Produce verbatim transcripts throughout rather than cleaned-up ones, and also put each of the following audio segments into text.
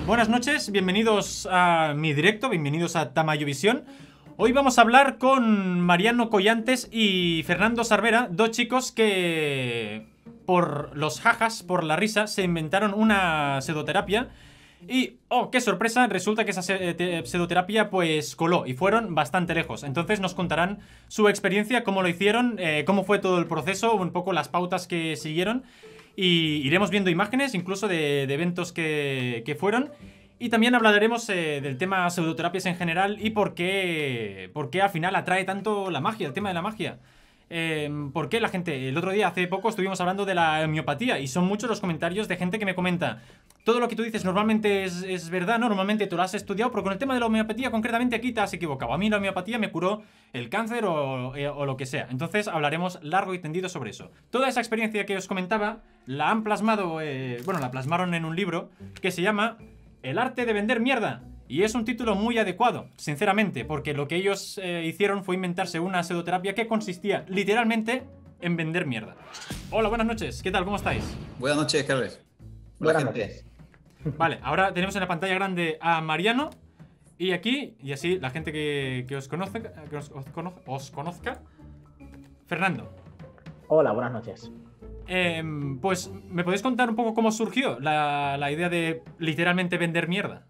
Buenas noches, bienvenidos a mi directo, bienvenidos a Tamayo Visión. Hoy vamos a hablar con Mariano Collantes y Fernando Sarvera, dos chicos que, por los jajas, por la risa, se inventaron una pseudoterapia. Y, oh, qué sorpresa, resulta que esa pseudoterapia pues coló y fueron bastante lejos. Entonces nos contarán su experiencia, cómo lo hicieron, eh, cómo fue todo el proceso, un poco las pautas que siguieron. Y iremos viendo imágenes incluso de, de eventos que, que fueron. Y también hablaremos eh, del tema pseudoterapias en general y por qué, por qué al final atrae tanto la magia, el tema de la magia. Eh, ¿Por qué la gente? El otro día, hace poco, estuvimos hablando de la homeopatía y son muchos los comentarios de gente que me comenta: todo lo que tú dices normalmente es, es verdad, ¿no? Normalmente tú lo has estudiado, pero con el tema de la homeopatía concretamente aquí te has equivocado. A mí la homeopatía me curó el cáncer o, eh, o lo que sea. Entonces hablaremos largo y tendido sobre eso. Toda esa experiencia que os comentaba la han plasmado, eh, bueno, la plasmaron en un libro que se llama El arte de vender mierda. Y es un título muy adecuado, sinceramente, porque lo que ellos eh, hicieron fue inventarse una pseudoterapia que consistía literalmente en vender mierda. Hola, buenas noches, ¿qué tal? ¿Cómo estáis? Buenas noches, Carles. Hola, Buenas gente. noches. Vale, ahora tenemos en la pantalla grande a Mariano y aquí, y así la gente que, que os conoce, que os, os, cono, os conozca, Fernando. Hola, buenas noches. Eh, pues, ¿me podéis contar un poco cómo surgió la, la idea de literalmente vender mierda?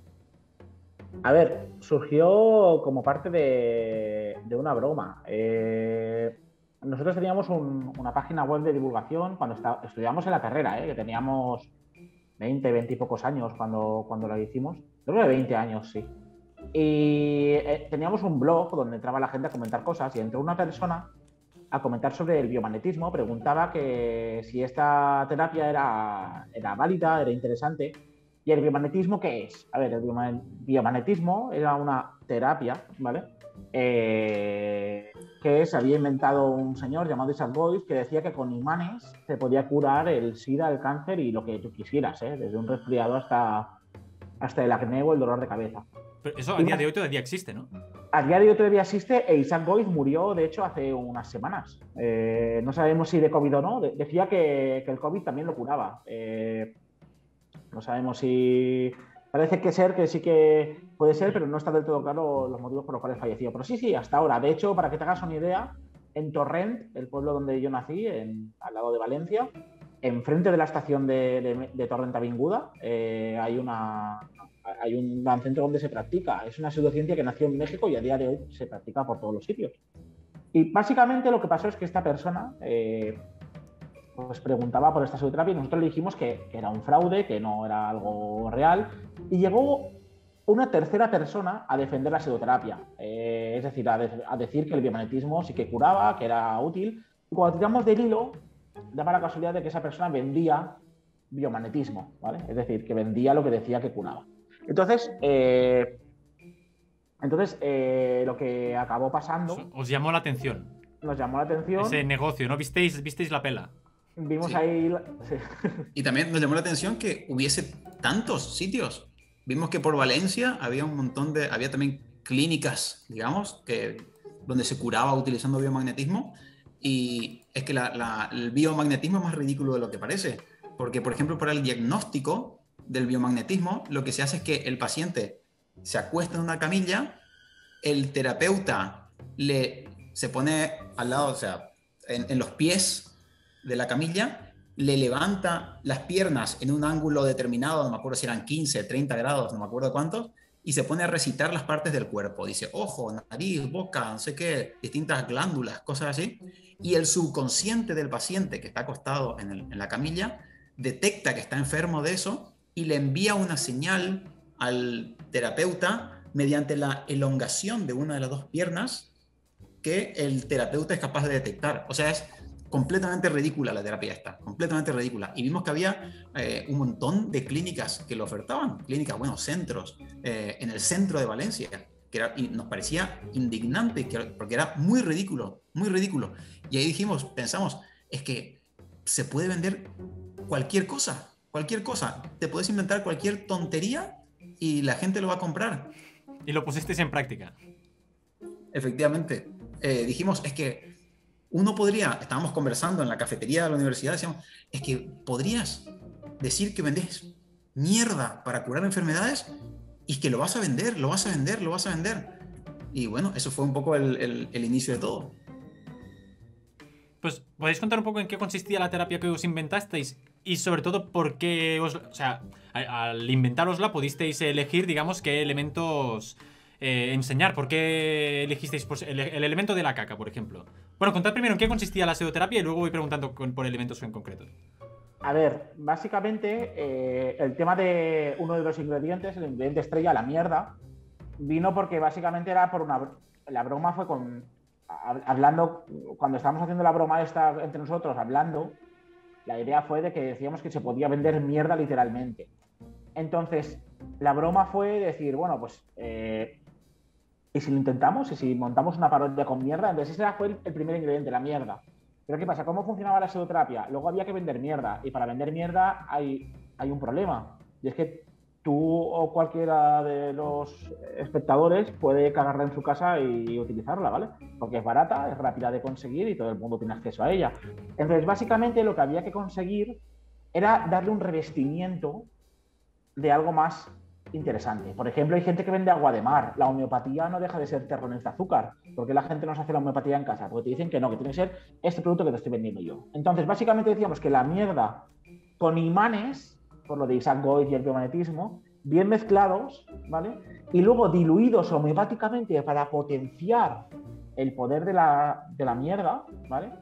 A ver, surgió como parte de, de una broma. Eh, nosotros teníamos un, una página web de divulgación cuando está, estudiamos en la carrera, eh, que teníamos veinte, veinte y pocos años cuando, cuando lo hicimos. Creo que veinte años, sí. Y eh, teníamos un blog donde entraba la gente a comentar cosas y entró una persona a comentar sobre el biomagnetismo, preguntaba que si esta terapia era, era válida, era interesante. ¿Y el biomagnetismo qué es? A ver, el biomagnetismo era una terapia, ¿vale? Eh, que se había inventado un señor llamado Isaac Boyce que decía que con imanes se podía curar el SIDA, el cáncer y lo que tú quisieras, ¿eh? Desde un resfriado hasta, hasta el acné o el dolor de cabeza. Pero eso a día de hoy todavía existe, ¿no? A día de hoy todavía existe e Isaac Boyce murió, de hecho, hace unas semanas. Eh, no sabemos si de COVID o no. De decía que, que el COVID también lo curaba. Eh, no sabemos si... Parece que ser que sí que puede ser, pero no está del todo claro los motivos por los cuales falleció. Pero sí, sí, hasta ahora. De hecho, para que te hagas una idea, en Torrent, el pueblo donde yo nací, en, al lado de Valencia, enfrente de la estación de, de, de Torrent Avinguda, eh, hay una... hay un gran centro donde se practica. Es una pseudociencia que nació en México y a día de hoy se practica por todos los sitios. Y básicamente lo que pasó es que esta persona eh, pues preguntaba por esta pseudoterapia y nosotros le dijimos que, que era un fraude, que no era algo real. Y llegó una tercera persona a defender la pseudoterapia. Eh, es decir, a, de a decir que el biomagnetismo sí que curaba, que era útil. Y cuando tiramos del hilo, daba la casualidad de que esa persona vendía biomagnetismo, ¿vale? Es decir, que vendía lo que decía que curaba. Entonces, eh, entonces eh, lo que acabó pasando... Os llamó la atención. Nos llamó la atención. Ese negocio, ¿no? ¿Visteis, visteis la pela? Vimos Sí. ahí... Sí. Y también nos llamó la atención que hubiese tantos sitios. Vimos que por Valencia había un montón de... Había también clínicas, digamos, que, donde se curaba utilizando biomagnetismo. Y es que la, la, el biomagnetismo es más ridículo de lo que parece. Porque, por ejemplo, para el diagnóstico del biomagnetismo, lo que se hace es que el paciente se acuesta en una camilla, el terapeuta le, se pone al lado, o sea, en, en los pies de la camilla, le levanta las piernas en un ángulo determinado, no me acuerdo si eran quince, treinta grados, no me acuerdo cuántos, y se pone a recitar las partes del cuerpo. Dice ojo, nariz, boca, no sé qué, distintas glándulas, cosas así. Y el subconsciente del paciente que está acostado en, el, en la camilla detecta que está enfermo de eso y le envía una señal al terapeuta mediante la elongación de una de las dos piernas que el terapeuta es capaz de detectar. O sea, es completamente ridícula la terapia esta, completamente ridícula. Y vimos que había eh, un montón de clínicas que lo ofertaban, clínicas, bueno, centros, eh, en el centro de Valencia, que era, y nos parecía indignante, que, porque era muy ridículo, muy ridículo. Y ahí dijimos, pensamos, es que se puede vender cualquier cosa, cualquier cosa. Te puedes inventar cualquier tontería y la gente lo va a comprar. Y lo pusisteis en práctica. Efectivamente. Eh, dijimos, es que uno podría, estábamos conversando en la cafetería de la universidad, decíamos, es que podrías decir que vendes mierda para curar enfermedades y que lo vas a vender, lo vas a vender, lo vas a vender. Y bueno, eso fue un poco el, el, el inicio de todo. Pues, ¿podéis contar un poco en qué consistía la terapia que os inventasteis? Y sobre todo, ¿por qué os... O sea, al inventárosla pudisteis elegir, digamos, qué elementos eh, enseñar? ¿Por qué elegisteis pues, el, el elemento de la caca, por ejemplo? Bueno, contad primero en qué consistía la pseudoterapia y luego voy preguntando con, por elementos en concreto. A ver, básicamente, eh, el tema de uno de los ingredientes, el ingrediente estrella, la mierda, vino porque básicamente era por una... La broma fue con... Hablando, cuando estábamos haciendo la broma esta entre nosotros, hablando, la idea fue de que decíamos que se podía vender mierda literalmente. Entonces, la broma fue decir, bueno, pues, eh, ¿y si lo intentamos? ¿Y si montamos una parodia con mierda? Entonces ese fue el, el primer ingrediente, la mierda. Pero ¿qué pasa? ¿Cómo funcionaba la pseudoterapia? Luego había que vender mierda, y para vender mierda hay, hay un problema, y es que tú o cualquiera de los espectadores puede cagarla en su casa y utilizarla, ¿vale? Porque es barata, es rápida de conseguir y todo el mundo tiene acceso a ella. Entonces, básicamente, lo que había que conseguir era darle un revestimiento de algo más interesante. Por ejemplo, hay gente que vende agua de mar. La homeopatía no deja de ser terrones de azúcar. ¿Por qué la gente no se hace la homeopatía en casa? Porque te dicen que no, que tiene que ser este producto que te estoy vendiendo yo. Entonces, básicamente decíamos que la mierda con imanes, por lo de Isaac Goid y el biomagnetismo, bien mezclados, ¿vale? Y luego diluidos homeopáticamente para potenciar el poder de la, de la mierda, ¿vale?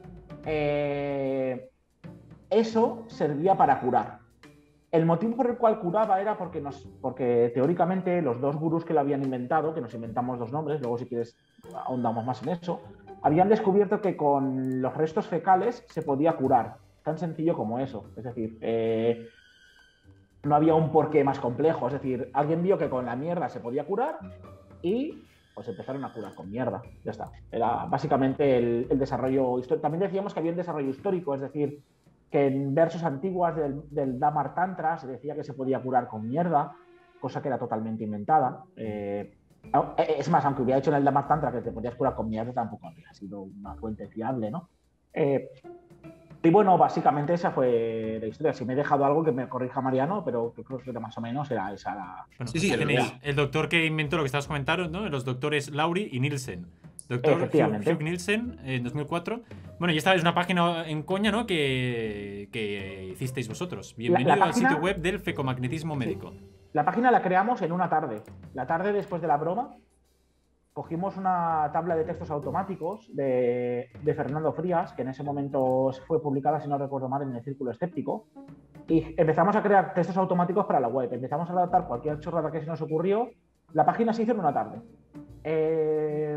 Eh, eso servía para curar. El motivo por el cual curaba era porque, nos, porque teóricamente los dos gurús que lo habían inventado, que nos inventamos dos nombres, luego si quieres ahondamos más en eso, habían descubierto que con los restos fecales se podía curar. Tan sencillo como eso. Es decir, eh, no había un porqué más complejo. Es decir, alguien vio que con la mierda se podía curar y pues empezaron a curar con mierda. Ya está. Era básicamente el, el desarrollo histórico. También decíamos que había un desarrollo histórico, es decir, que en versos antiguas del, del Dhamma Tantra se decía que se podía curar con mierda, cosa que era totalmente inventada. Eh, es más, aunque hubiera hecho en el Dhamma Tantra que te podías curar con mierda, tampoco habría sido una fuente fiable, ¿no? Eh, y bueno, básicamente esa fue la historia. Si me he dejado algo, que me corrija Mariano, pero creo que más o menos era esa la... Bueno, sí, sí, el, el, el doctor que inventó lo que estabas comentando, ¿no? Los doctores Laurie y Nielsen. Doctor Hugh, Hugh Nielsen, en dos mil cuatro. Bueno, y esta es una página en coña, ¿no? Que, que hicisteis vosotros. Bienvenido la, la página, al sitio web del fecomagnetismo médico. Sí. La página la creamos en una tarde. La tarde después de la broma, cogimos una tabla de textos automáticos de, de Fernando Frías, que en ese momento fue publicada, si no recuerdo mal, en el Círculo Escéptico, y empezamos a crear textos automáticos para la web. Empezamos a adaptar cualquier chorrada que se nos ocurrió. La página se hizo en una tarde. Eh,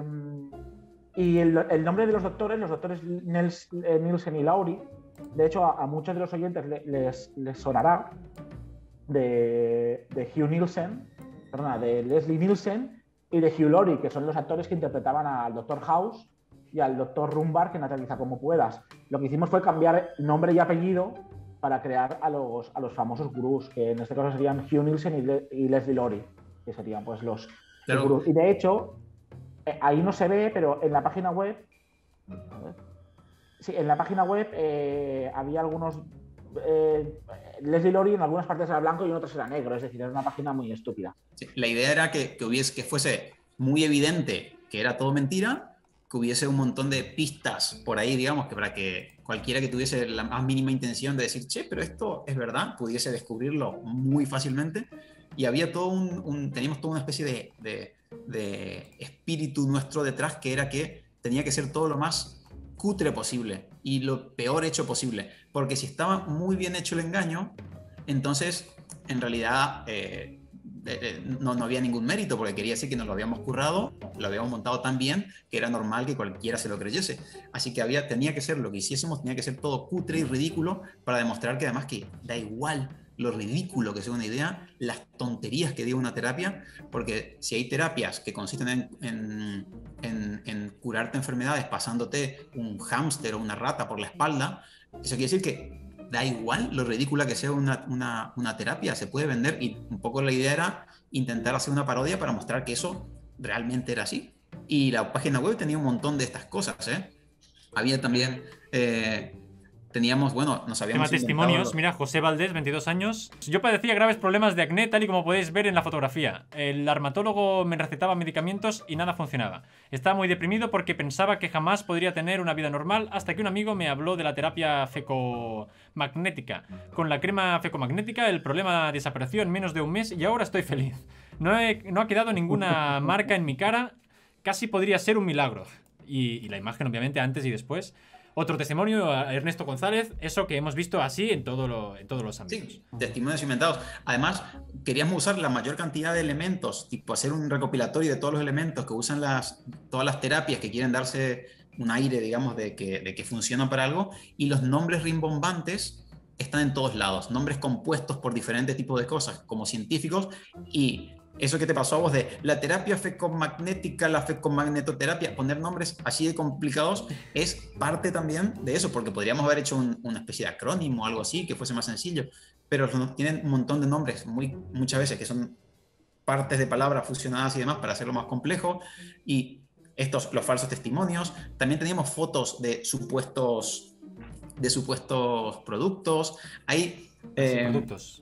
y el, el nombre de los doctores, los doctores Nels, eh, Nielsen y Laurie, de hecho a, a muchos de los oyentes les, les, les sonará de, de Hugh Nielsen, perdona, de Leslie Nielsen y de Hugh Laurie, que son los actores que interpretaban al doctor House y al doctor Rumbar, que Nataliza como puedas. Lo que hicimos fue cambiar nombre y apellido para crear a los, a los famosos gurús, que en este caso serían Hugh Nielsen y, Le, y Leslie Laurie, que serían pues los, claro. los gurús. Y de hecho, eh, ahí no se ve, pero en la página web, a ver, sí, en la página web eh, había algunos, eh, Leslie Laurie en algunas partes era blanco y en otras era negro, es decir, era una página muy estúpida. Sí, la idea era que, que, hubiese, que fuese muy evidente que era todo mentira, que hubiese un montón de pistas por ahí, digamos, que para que cualquiera que tuviese la más mínima intención de decir, che, pero esto es verdad, pudiese descubrirlo muy fácilmente. Y había todo un, un teníamos toda una especie de, de, de espíritu nuestro detrás, que era que tenía que ser todo lo más cutre posible y lo peor hecho posible. Porque si estaba muy bien hecho el engaño, entonces, en realidad... Eh, No, no había ningún mérito, porque quería decir que nos lo habíamos currado, lo habíamos montado tan bien que era normal que cualquiera se lo creyese. Así que había, tenía que ser lo que hiciésemos, tenía que ser todo cutre y ridículo para demostrar que además que da igual lo ridículo que sea una idea, las tonterías que diga una terapia, porque si hay terapias que consisten en, en, en, en curarte enfermedades pasándote un hámster o una rata por la espalda, eso quiere decir que da igual lo ridícula que sea una, una, una terapia, se puede vender, y un poco la idea era intentar hacer una parodia para mostrar que eso realmente era así. Y la página web tenía un montón de estas cosas, ¿eh? Había también, eh, teníamos, bueno, nos habíamos Tema inventado testimonios, los- mira, José Valdés, veintidós años. Yo padecía graves problemas de acné, tal y como podéis ver en la fotografía. El dermatólogo me recetaba medicamentos y nada funcionaba. Estaba muy deprimido porque pensaba que jamás podría tener una vida normal hasta que un amigo me habló de la terapia fecomagnética. Con la crema fecomagnética el problema desapareció en menos de un mes y ahora estoy feliz. No, he- no ha quedado ninguna marca en mi cara. Casi podría ser un milagro. Y, y la imagen, obviamente, antes y después. Otro testimonio, a Ernesto González, eso que hemos visto así en, todo lo, en todos los ámbitos. Sí, testimonios inventados. Además, queríamos usar la mayor cantidad de elementos, tipo hacer un recopilatorio de todos los elementos que usan las, todas las terapias que quieren darse un aire, digamos, de que, de que funcionan para algo, y los nombres rimbombantes están en todos lados, nombres compuestos por diferentes tipos de cosas, como científicos, y eso que te pasó a vos de la terapia fecomagnética, la fecomagnetoterapia, poner nombres así de complicados es parte también de eso, porque podríamos haber hecho un, una especie de acrónimo o algo así que fuese más sencillo, pero tienen un montón de nombres, muy, muchas veces que son partes de palabras fusionadas y demás para hacerlo más complejo, y estos, los falsos testimonios, también teníamos fotos de supuestos, de supuestos productos, hay... Eh, productos.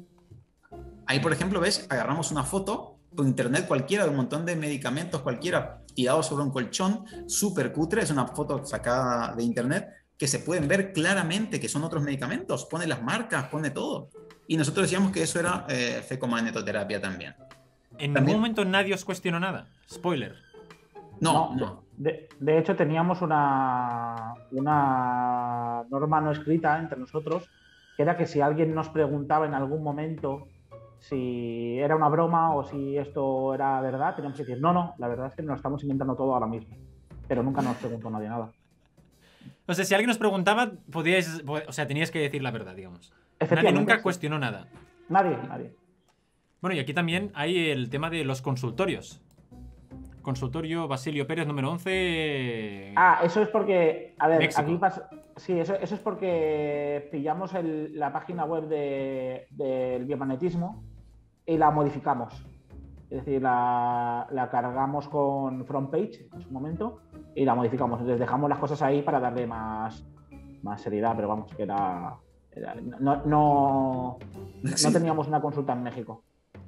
Ahí, por ejemplo, ves, agarramos una foto por internet cualquiera de un montón de medicamentos cualquiera tirados sobre un colchón, súper cutre, es una foto sacada de internet que se pueden ver claramente que son otros medicamentos, pone las marcas, pone todo. Y nosotros decíamos que eso era eh, fecomagnetoterapia también. En También- ningún momento nadie os cuestionó nada. Spoiler. No, No, no. De, de hecho, teníamos una, una norma no escrita entre nosotros, que era que si alguien nos preguntaba en algún momento si era una broma o si esto era verdad, teníamos que decir, no, no, la verdad es que nos lo estamos inventando todo ahora mismo. Pero nunca nos preguntó nadie nada. O sea, si alguien os preguntaba, podíais, o sea, teníais que decir la verdad, digamos. Nadie Efectivamente, nunca sí. cuestionó nada. Nadie, nadie. Bueno, y aquí también hay el tema de los consultorios. Consultorio Basilio Pérez, número once. Ah, eso es porque, a ver, México. aquí pasa... Sí, eso, eso es porque pillamos el- la página web de- del biomagnetismo y la modificamos. Es decir, la, la cargamos con front page en su momento y la modificamos. Entonces dejamos las cosas ahí para darle más, más seriedad, pero vamos, que era... era- no, no, no Sí. teníamos una consulta en México.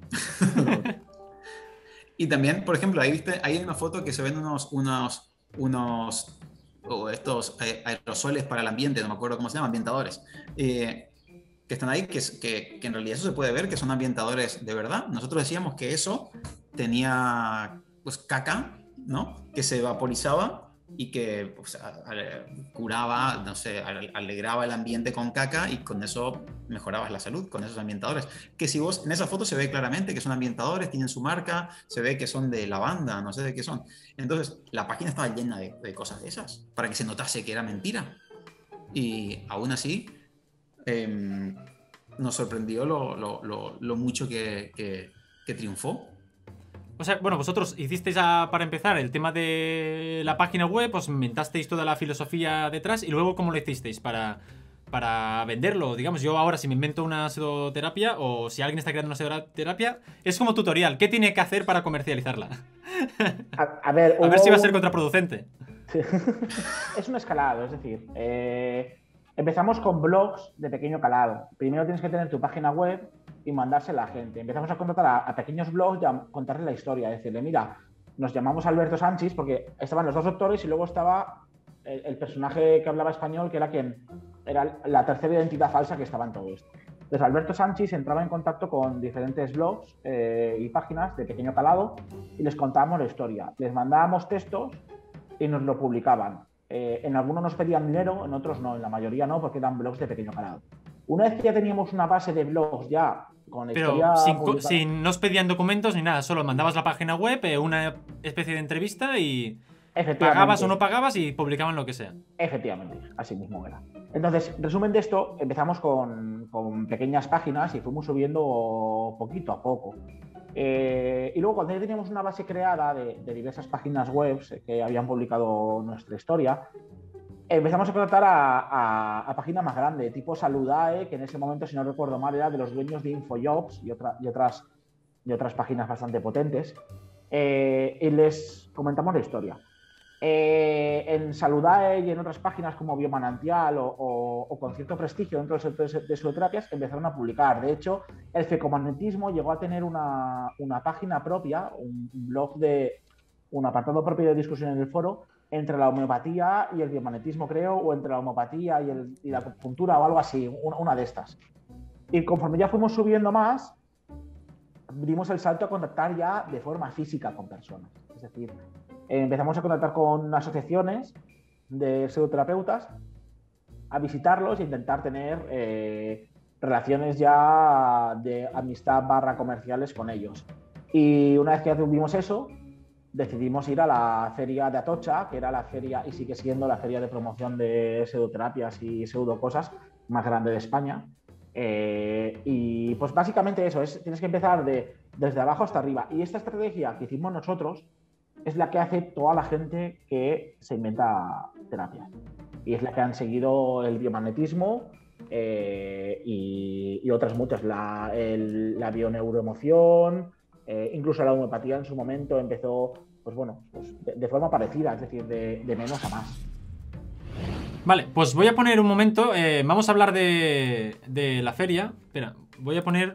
Y también, por ejemplo, ahí viste, ahí hay una foto que se ven unos, unos, unos, o estos eh, aerosoles para el ambiente, no me acuerdo cómo se llaman, ambientadores, eh, que están ahí, que, es- que, que en realidad eso se puede ver, que son ambientadores de verdad. Nosotros decíamos que eso tenía, pues, caca, ¿no? Que se vaporizaba y que pues, a- a- curaba, no sé, ale- alegraba el ambiente con caca y con eso mejorabas la salud, con esos ambientadores. Que si vos, en esa foto se ve claramente que son ambientadores, tienen su marca, se ve que son de lavanda, no sé de qué son. Entonces, la página estaba llena de, de cosas de esas, para que se notase que era mentira. Y aún así, eh, nos sorprendió lo, lo, lo, lo mucho que, que, que triunfó. O sea, bueno, vosotros hicisteis a- para empezar el tema de la página web, os inventasteis toda la filosofía detrás y luego ¿cómo lo hicisteis para, para venderlo? Digamos, yo ahora si me invento una pseudoterapia o si alguien está creando una pseudoterapia, es como tutorial. ¿Qué tiene que hacer para comercializarla? A, a ver, A ver hubo si va a ser un- contraproducente. Sí. Es un escalado, es decir, eh, empezamos con blogs de pequeño calado. Primero tienes que tener tu página web y mandársela a la gente. Empezamos a contratar a, a pequeños blogs y a contarles la historia, decirle, mira, nos llamamos Alberto Sánchez porque estaban los dos doctores y luego estaba el, el personaje que hablaba español, que era quien era la tercera identidad falsa que estaba en todo esto. Entonces, Alberto Sánchez entraba en contacto con diferentes blogs eh, y páginas de pequeño calado y les contábamos la historia. Les mandábamos textos y nos lo publicaban. Eh, en algunos nos pedían dinero, en otros no, en la mayoría no, porque eran blogs de pequeño calado. Una vez que ya teníamos una base de blogs ya con la Pero historia sin, co- publicada- sin- no os pedían documentos ni nada, solo mandabas la página web, eh, una especie de entrevista y Efectivamente. pagabas o no pagabas y publicaban lo que sea. Efectivamente, así mismo era. Entonces, resumen de esto, empezamos con, con pequeñas páginas y fuimos subiendo poquito a poco. Eh, y luego cuando ya teníamos una base creada de, de diversas páginas web que habían publicado nuestra historia, empezamos a contratar a, a, a páginas más grandes, tipo Saludae, que en ese momento, si no recuerdo mal, era de los dueños de Infojobs y, otra, y, otras, y otras páginas bastante potentes. Eh, y les comentamos la historia. Eh, en Saludae y en otras páginas como Biomanantial o, o, o con cierto prestigio dentro del sector de pseudoterapias empezaron a publicar. De hecho, el fecomagnetismo llegó a tener una, una página propia, un blog de un apartado propio de discusión en el foro entre la homeopatía y el biomagnetismo, creo, o entre la homeopatía y, el, y la acupuntura o algo así, una, una de estas. Y conforme ya fuimos subiendo más, dimos el salto a contactar ya de forma física con personas. Es decir, eh, empezamos a contactar con asociaciones de pseudoterapeutas, a visitarlos e intentar tener eh, relaciones ya de amistad barra comerciales con ellos. Y una vez que tuvimos eso, decidimos ir a la feria de Atocha, que era la feria y sigue siendo la feria de promoción de pseudoterapias y pseudocosas más grande de España. Eh, y pues básicamente eso, es, tienes que empezar de, desde abajo hasta arriba. Y esta estrategia que hicimos nosotros es la que hace toda la gente que se inventa terapias. Y es la que han seguido el biomagnetismo eh, y, y otras muchas, la, el, la bioneuroemoción, eh, incluso la homeopatía en su momento empezó, pues bueno, pues de, de forma parecida, es decir, de, de menos a más. Vale, pues voy a poner un momento, eh, vamos a hablar de, de la feria. Espera, voy a poner...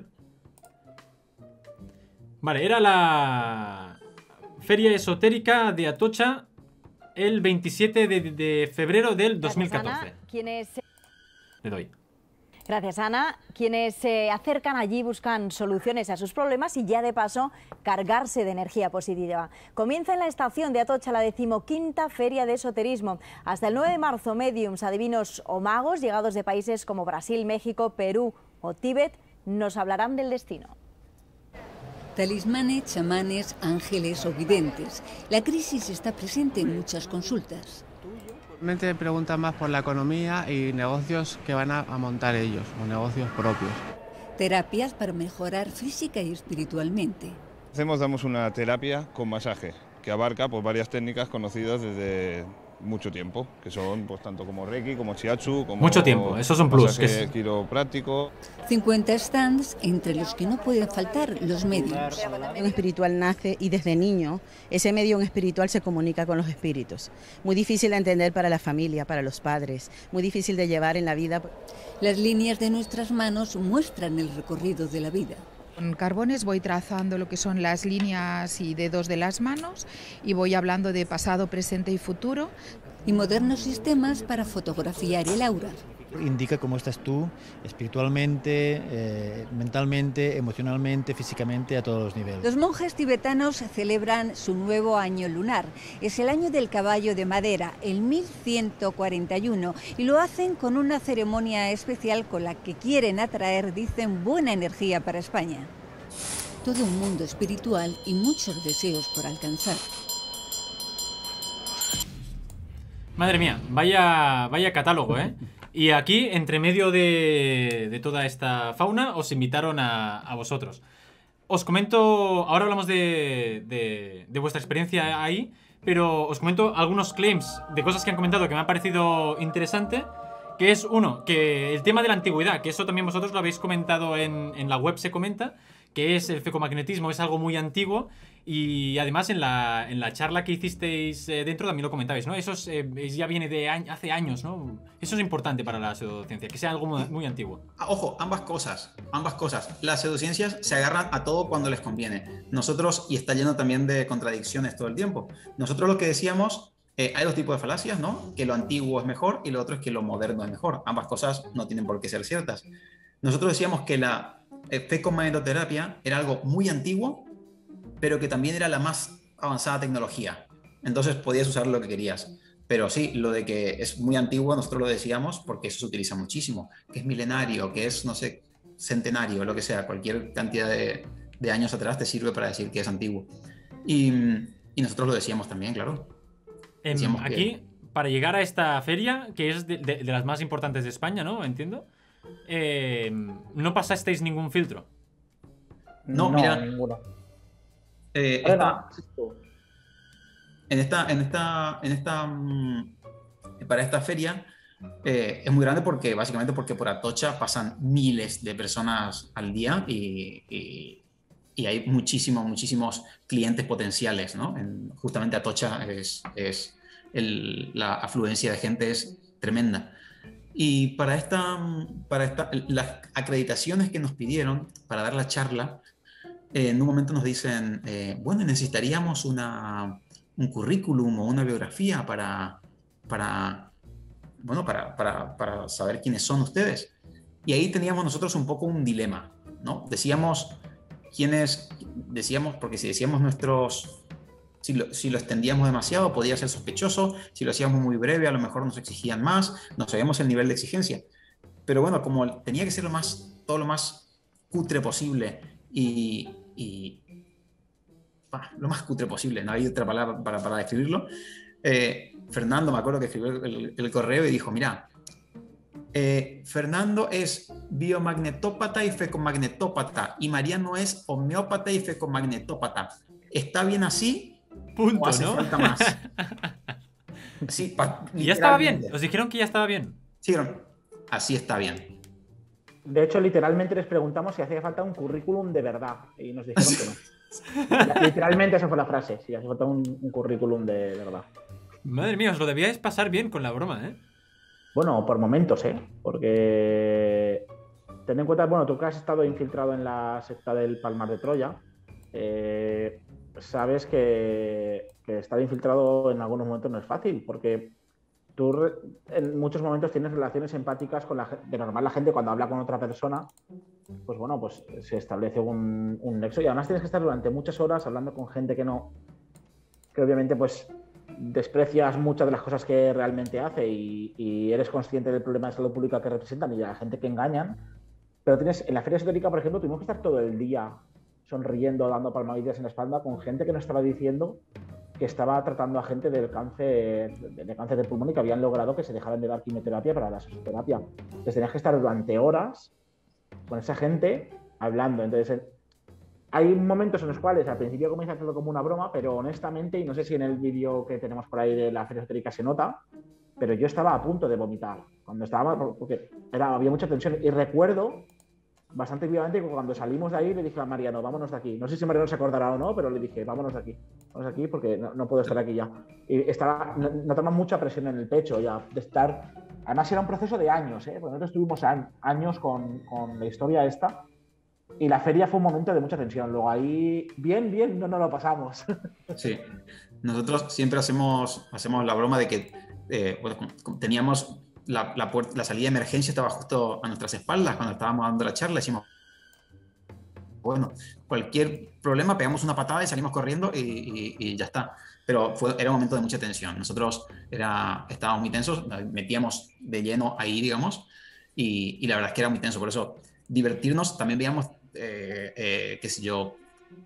Vale, era la Feria Esotérica de Atocha el veintisiete de, de febrero del dos mil catorce. Gracias, Ana. Quienes... Le doy. Gracias, Ana. Quienes se acercan allí buscan soluciones a sus problemas y ya de paso cargarse de energía positiva. Comienza en la estación de Atocha la decimoquinta Feria de Esoterismo. Hasta el nueve de marzo, médiums, adivinos o magos llegados de países como Brasil, México, Perú o Tíbet nos hablarán del destino. Talismanes, chamanes, ángeles o videntes. La crisis está presente en muchas consultas. Realmente preguntan más por la economía y negocios que van a, a montar ellos, o negocios propios. Terapias para mejorar física y espiritualmente. Hacemos, damos una terapia con masaje, que abarca pues, varias técnicas conocidas desde mucho tiempo, que son pues, tanto como Reiki, como Shiatsu, como... Mucho tiempo, eso es un plus. Masaje que es... quiropráctico. cincuenta stands, entre los que no pueden faltar los medios. El medio espiritual nace y desde niño ese medio espiritual se comunica con los espíritus. Muy difícil de entender para la familia, para los padres, muy difícil de llevar en la vida. Las líneas de nuestras manos muestran el recorrido de la vida. Con carbones voy trazando lo que son las líneas y dedos de las manos y voy hablando de pasado, presente y futuro. Y modernos sistemas para fotografiar el aura. Indica cómo estás tú espiritualmente, eh, mentalmente, emocionalmente, físicamente, a todos los niveles. Los monjes tibetanos celebran su nuevo año lunar. Es el año del caballo de madera, el mil ciento cuarenta y uno, y lo hacen con una ceremonia especial con la que quieren atraer, dicen, buena energía para España. Todo un mundo espiritual y muchos deseos por alcanzar. Madre mía, vaya, vaya catálogo, ¿eh? Y aquí, entre medio de, de toda esta fauna, os invitaron a, a vosotros. Os comento, ahora hablamos de, de, de vuestra experiencia ahí, pero os comento algunos claims de cosas que han comentado que me ha parecido interesante, que es uno, que el tema de la antigüedad, que eso también vosotros lo habéis comentado en, en la web, se comenta, que es el fecomagnetismo, es algo muy antiguo. Y además en la, en la charla que hicisteis eh, dentro también lo comentabais, ¿no? Eso es, eh, ya viene de año, hace años, ¿no? Eso es importante para la pseudociencia, que sea algo muy, muy antiguo. Ojo, ambas cosas, ambas cosas. Las pseudociencias se agarran a todo cuando les conviene. Nosotros, y está lleno también de contradicciones todo el tiempo, nosotros lo que decíamos, eh, hay dos tipos de falacias, ¿no? Que lo antiguo es mejor y lo otro es que lo moderno es mejor. Ambas cosas no tienen por qué ser ciertas. Nosotros decíamos que la eh, fecomagnetoterapia era algo muy antiguo, pero que también era la más avanzada tecnología. Entonces podías usar lo que querías. Pero sí, lo de que es muy antiguo, nosotros lo decíamos porque eso se utiliza muchísimo. Que es milenario, que es, no sé, centenario, lo que sea. Cualquier cantidad de, de años atrás te sirve para decir que es antiguo. Y, y nosotros lo decíamos también, claro. Decíamos aquí, que... para llegar a esta feria, que es de, de, de las más importantes de España, ¿no? Entiendo. Eh, no pasasteis ningún filtro. No, no mira... ninguno. Eh, esta, en esta, en esta, en esta, mm, para esta feria eh, es muy grande porque básicamente porque por Atocha pasan miles de personas al día y, y, y hay muchísimos, muchísimos clientes potenciales, ¿no? En, justamente Atocha es, es el, la afluencia de gente es tremenda. Y para, esta, para esta, las acreditaciones que nos pidieron para dar la charla, eh, en un momento nos dicen, eh, bueno, necesitaríamos una, un currículum o una biografía para, para, bueno, para, para, para saber quiénes son ustedes. Y ahí teníamos nosotros un poco un dilema, ¿no? Decíamos quiénes, decíamos, porque si decíamos nuestros... Si lo, si lo extendíamos demasiado podía ser sospechoso, si lo hacíamos muy breve a lo mejor nos exigían más, no sabíamos el nivel de exigencia. Pero bueno, como tenía que ser lo más, todo lo más cutre posible y, y bah, lo más cutre posible, no hay otra palabra para, para describirlo, eh, Fernando me acuerdo que escribió el, el correo y dijo, mira, eh, Fernando es biomagnetópata y fecomagnetópata y Mariano es homeópata y fecomagnetópata. ¿Está bien así? Punto, ¿O hace ¿no? falta más? Sí, pa, y ya estaba bien. Os dijeron que ya estaba bien. Sí, así está bien. De hecho, literalmente les preguntamos si hacía falta un currículum de verdad. Y nos dijeron que no. Literalmente esa fue la frase. Si hace falta un, un currículum de verdad. Madre mía, os lo debíais pasar bien con la broma, ¿eh? Bueno, por momentos, ¿eh? Porque ten en cuenta, bueno, tú que has estado infiltrado en la secta del Palmar de Troya, eh, sabes que, que estar infiltrado en algunos momentos no es fácil, porque tú en muchos momentos tienes relaciones empáticas con la gente. De normal la gente cuando habla con otra persona, pues bueno, pues se establece un, un nexo y además tienes que estar durante muchas horas hablando con gente que no, que obviamente pues desprecias muchas de las cosas que realmente hace y, y eres consciente del problema de salud pública que representan y de la gente que engañan, pero tienes, en la Feria Esotérica, por ejemplo, tuvimos que estar todo el día sonriendo, dando palmaditas en la espalda con gente que nos estaba diciendo que estaba tratando a gente del cáncer, de, de cáncer de pulmón y que habían logrado que se dejaran de dar quimioterapia para la sesoterapia. Entonces tenías que estar durante horas con esa gente hablando. Entonces hay momentos en los cuales al principio comienza todo como una broma, pero honestamente, y no sé si en el vídeo que tenemos por ahí de la Feria Esotérica se nota, pero yo estaba a punto de vomitar cuando estaba, porque era, había mucha tensión. Y recuerdo bastante vivamente que cuando salimos de ahí le dije a Mariano, vámonos de aquí. No sé si Mariano se acordará o no, pero le dije, vámonos de aquí. Vámonos de aquí porque no, no puedo estar aquí ya. Y estaba, notaba mucha presión en el pecho ya, de estar... Además era un proceso de años, ¿eh? Porque nosotros estuvimos años con, con la historia esta y la feria fue un momento de mucha tensión. Luego ahí, bien, bien, no nos lo pasamos. Sí. Nosotros siempre hacemos, hacemos la broma de que eh, bueno, teníamos... La, la, puerta, la salida de emergencia estaba justo a nuestras espaldas cuando estábamos dando la charla. Decimos, bueno, cualquier problema, pegamos una patada y salimos corriendo y, y, y ya está. Pero fue, era un momento de mucha tensión. Nosotros era, estábamos muy tensos, nos metíamos de lleno ahí, digamos, y, y la verdad es que era muy tenso. Por eso, divertirnos, también veíamos, eh, eh, qué sé yo,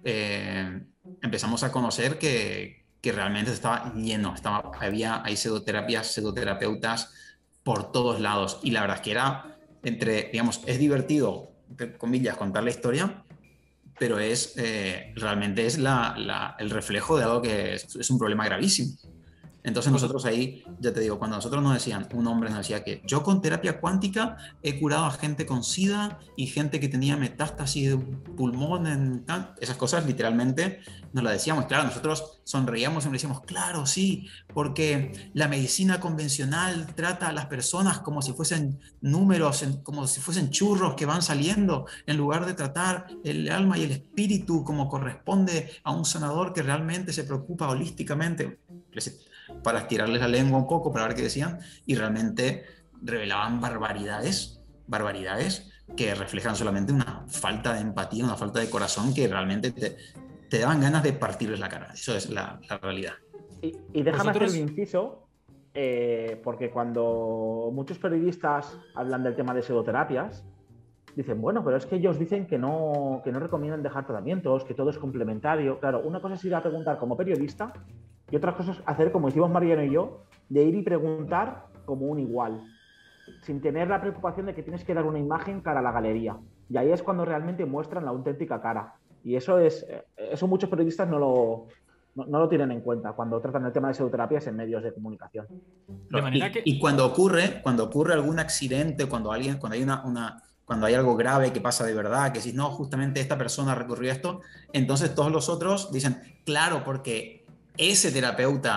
eh, empezamos a conocer que, que realmente estaba lleno. Estaba, había, hay pseudoterapias, pseudoterapeutas por todos lados, y la verdad es que era entre, digamos, es divertido, entre comillas, contar la historia, pero es, eh, realmente es la, la, el reflejo de algo que es, es un problema gravísimo. Entonces nosotros ahí, ya te digo, cuando nosotros nos decían, un hombre nos decía que yo con terapia cuántica he curado a gente con SIDA y gente que tenía metástasis de pulmón, en esas cosas literalmente nos las decíamos. Claro, nosotros sonreíamos y nos decíamos, claro, sí, porque la medicina convencional trata a las personas como si fuesen números, como si fuesen churros que van saliendo, en lugar de tratar el alma y el espíritu como corresponde a un sanador que realmente se preocupa holísticamente, para estirarles la lengua un poco, para ver qué decían, y realmente revelaban barbaridades, barbaridades que reflejan solamente una falta de empatía, una falta de corazón que realmente te, te daban ganas de partirles la cara. Eso es la, la realidad. Y, y déjame Nosotros... hacer el inciso, eh, porque cuando muchos periodistas hablan del tema de pseudoterapias, dicen, bueno, pero es que ellos dicen que no, que no recomiendan dejar tratamientos, que todo es complementario. Claro, una cosa es ir a preguntar como periodista y otra cosa es hacer como hicimos Mariano y yo, de ir y preguntar como un igual, sin tener la preocupación de que tienes que dar una imagen cara a la galería. Y ahí es cuando realmente muestran la auténtica cara. Y eso es, eso muchos periodistas no lo, no, no lo tienen en cuenta cuando tratan el tema de pseudoterapias en medios de comunicación. De manera y, que... y cuando ocurre, cuando ocurre algún accidente, cuando alguien, cuando hay una, una cuando hay algo grave que pasa de verdad, que si no, justamente esta persona recurrió a esto, entonces todos los otros dicen, claro, porque ese terapeuta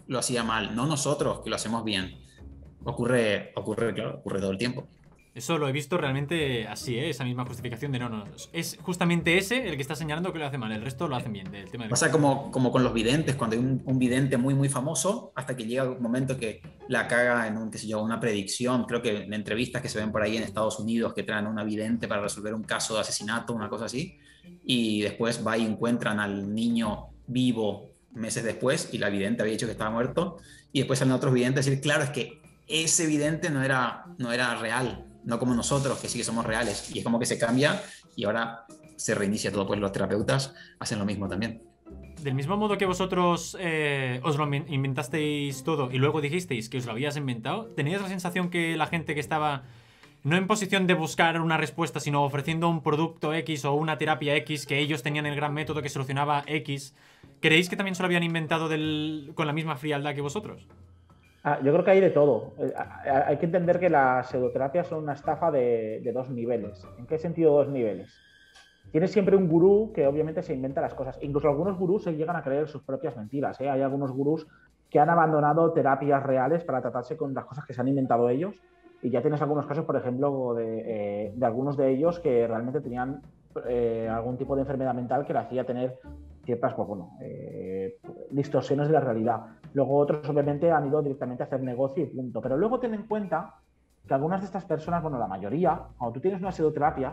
lo hacía mal, no nosotros que lo hacemos bien. Ocurre, ocurre, claro, ocurre todo el tiempo. Eso lo he visto realmente así, ¿eh? Esa misma justificación de no, no. Es justamente ese el que está señalando que lo hace mal, el resto lo hacen bien. Del tema del... Pasa como, como con los videntes, cuando hay un, un vidente muy, muy famoso, hasta que llega un momento que la caga en un, qué sé yo, una predicción. Creo que en entrevistas que se ven por ahí en Estados Unidos que traen a una vidente para resolver un caso de asesinato, una cosa así, y después va y encuentran al niño vivo meses después y la vidente había dicho que estaba muerto, y después salen otros videntes a decir, claro, es que ese vidente no era, no era real. No como nosotros, que sí que somos reales. Y es como que se cambia y ahora se reinicia todo. Pues los terapeutas hacen lo mismo también. Del mismo modo que vosotros eh, os lo inventasteis todo y luego dijisteis que os lo habías inventado, ¿teníais la sensación que la gente que estaba no en posición de buscar una respuesta, sino ofreciendo un producto X o una terapia X, que ellos tenían el gran método que solucionaba X, ¿creéis que también se lo habían inventado del, con la misma frialdad que vosotros? Ah, yo creo que hay de todo. Eh, hay que entender que las pseudoterapias son una estafa de, de dos niveles. ¿En qué sentido dos niveles? Tienes siempre un gurú que obviamente se inventa las cosas. Incluso algunos gurús se llegan a creer sus propias mentiras, ¿eh? Hay algunos gurús que han abandonado terapias reales para tratarse con las cosas que se han inventado ellos. Y ya tienes algunos casos, por ejemplo, de, eh, de algunos de ellos que realmente tenían eh, algún tipo de enfermedad mental que le hacía tener ciertas, pues bueno, eh, distorsiones de la realidad. Luego otros obviamente han ido directamente a hacer negocio y punto. Pero luego ten en cuenta que algunas de estas personas, bueno, la mayoría, cuando tú tienes una pseudoterapia,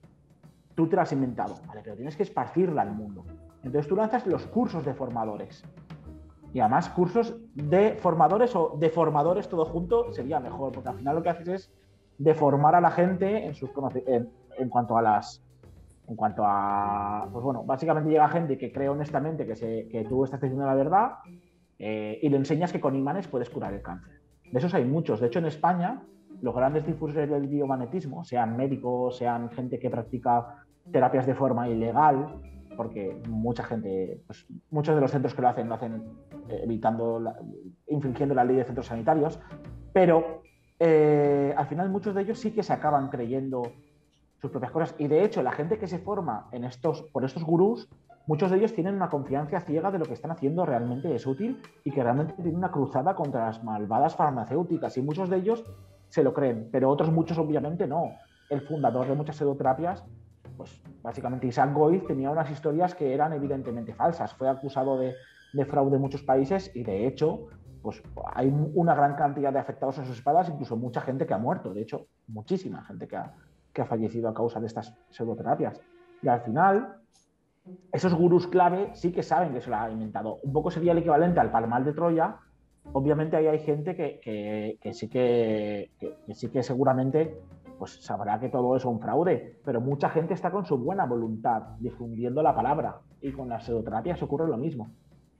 tú te la has inventado, ¿vale? Pero tienes que esparcirla al mundo. Entonces tú lanzas los cursos de formadores. Y además cursos de formadores o de formadores todo junto sería mejor, porque al final lo que haces es deformar a la gente en, sus en, en cuanto a las... En cuanto a, pues bueno, básicamente llega gente que cree honestamente que, se, que tú estás diciendo la verdad eh, y le enseñas que con imanes puedes curar el cáncer. De esos hay muchos. De hecho, en España, los grandes difusores del biomagnetismo, sean médicos, sean gente que practica terapias de forma ilegal, porque mucha gente, pues muchos de los centros que lo hacen, lo hacen eh, evitando, la, infringiendo la ley de centros sanitarios, pero eh, al final muchos de ellos sí que se acaban creyendo sus propias cosas. Y de hecho, la gente que se forma en estos, por estos gurús, muchos de ellos tienen una confianza ciega de lo que están haciendo realmente es útil y que realmente tienen una cruzada contra las malvadas farmacéuticas. Y muchos de ellos se lo creen, pero otros muchos obviamente no. El fundador de muchas pseudoterapias, pues básicamente Isaac Goiz, tenía unas historias que eran evidentemente falsas. Fue acusado de, de fraude en muchos países y de hecho, pues hay una gran cantidad de afectados a sus espaldas, incluso mucha gente que ha muerto. De hecho, muchísima gente que ha que ha fallecido a causa de estas pseudoterapias. Y al final, esos gurús clave sí que saben que se lo ha inventado. Un poco sería el equivalente al palmar de Troya. Obviamente ahí hay gente que, que, que, sí, que, que, que sí que seguramente pues, sabrá que todo es un fraude, pero mucha gente está con su buena voluntad difundiendo la palabra y con las pseudoterapias ocurre lo mismo.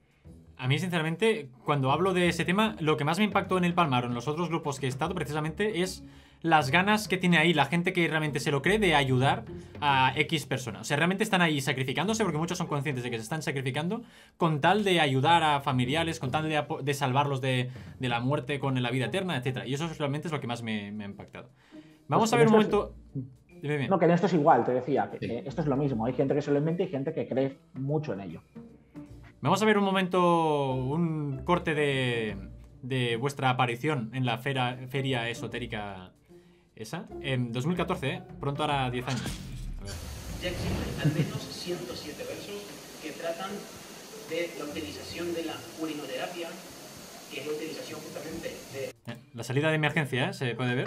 A mí, sinceramente, cuando hablo de ese tema, lo que más me impactó en el Palmar o en los otros grupos que he estado, precisamente, es las ganas que tiene ahí la gente que realmente se lo cree de ayudar a X personas. O sea, realmente están ahí sacrificándose, porque muchos son conscientes de que se están sacrificando con tal de ayudar a familiares, con tal de, de salvarlos de, de la muerte con la vida eterna, etcétera. Y eso realmente es lo que más me, me ha impactado. Vamos pues a ver un momento... Es... Dime, no, que en esto es igual, te decía, que, sí. que esto es lo mismo. Hay gente que se lo inventa y gente que cree mucho en ello. Vamos a ver un momento, un corte de, de vuestra aparición en la fera, feria esotérica esa, en dos mil catorce, ¿eh? Pronto hará diez años. A ver. Ya existen al menos ciento siete versos que tratan de la utilización de la urinoterapia, que es la utilización justamente de... Eh, la salida de emergencia, ¿eh? Se puede ver.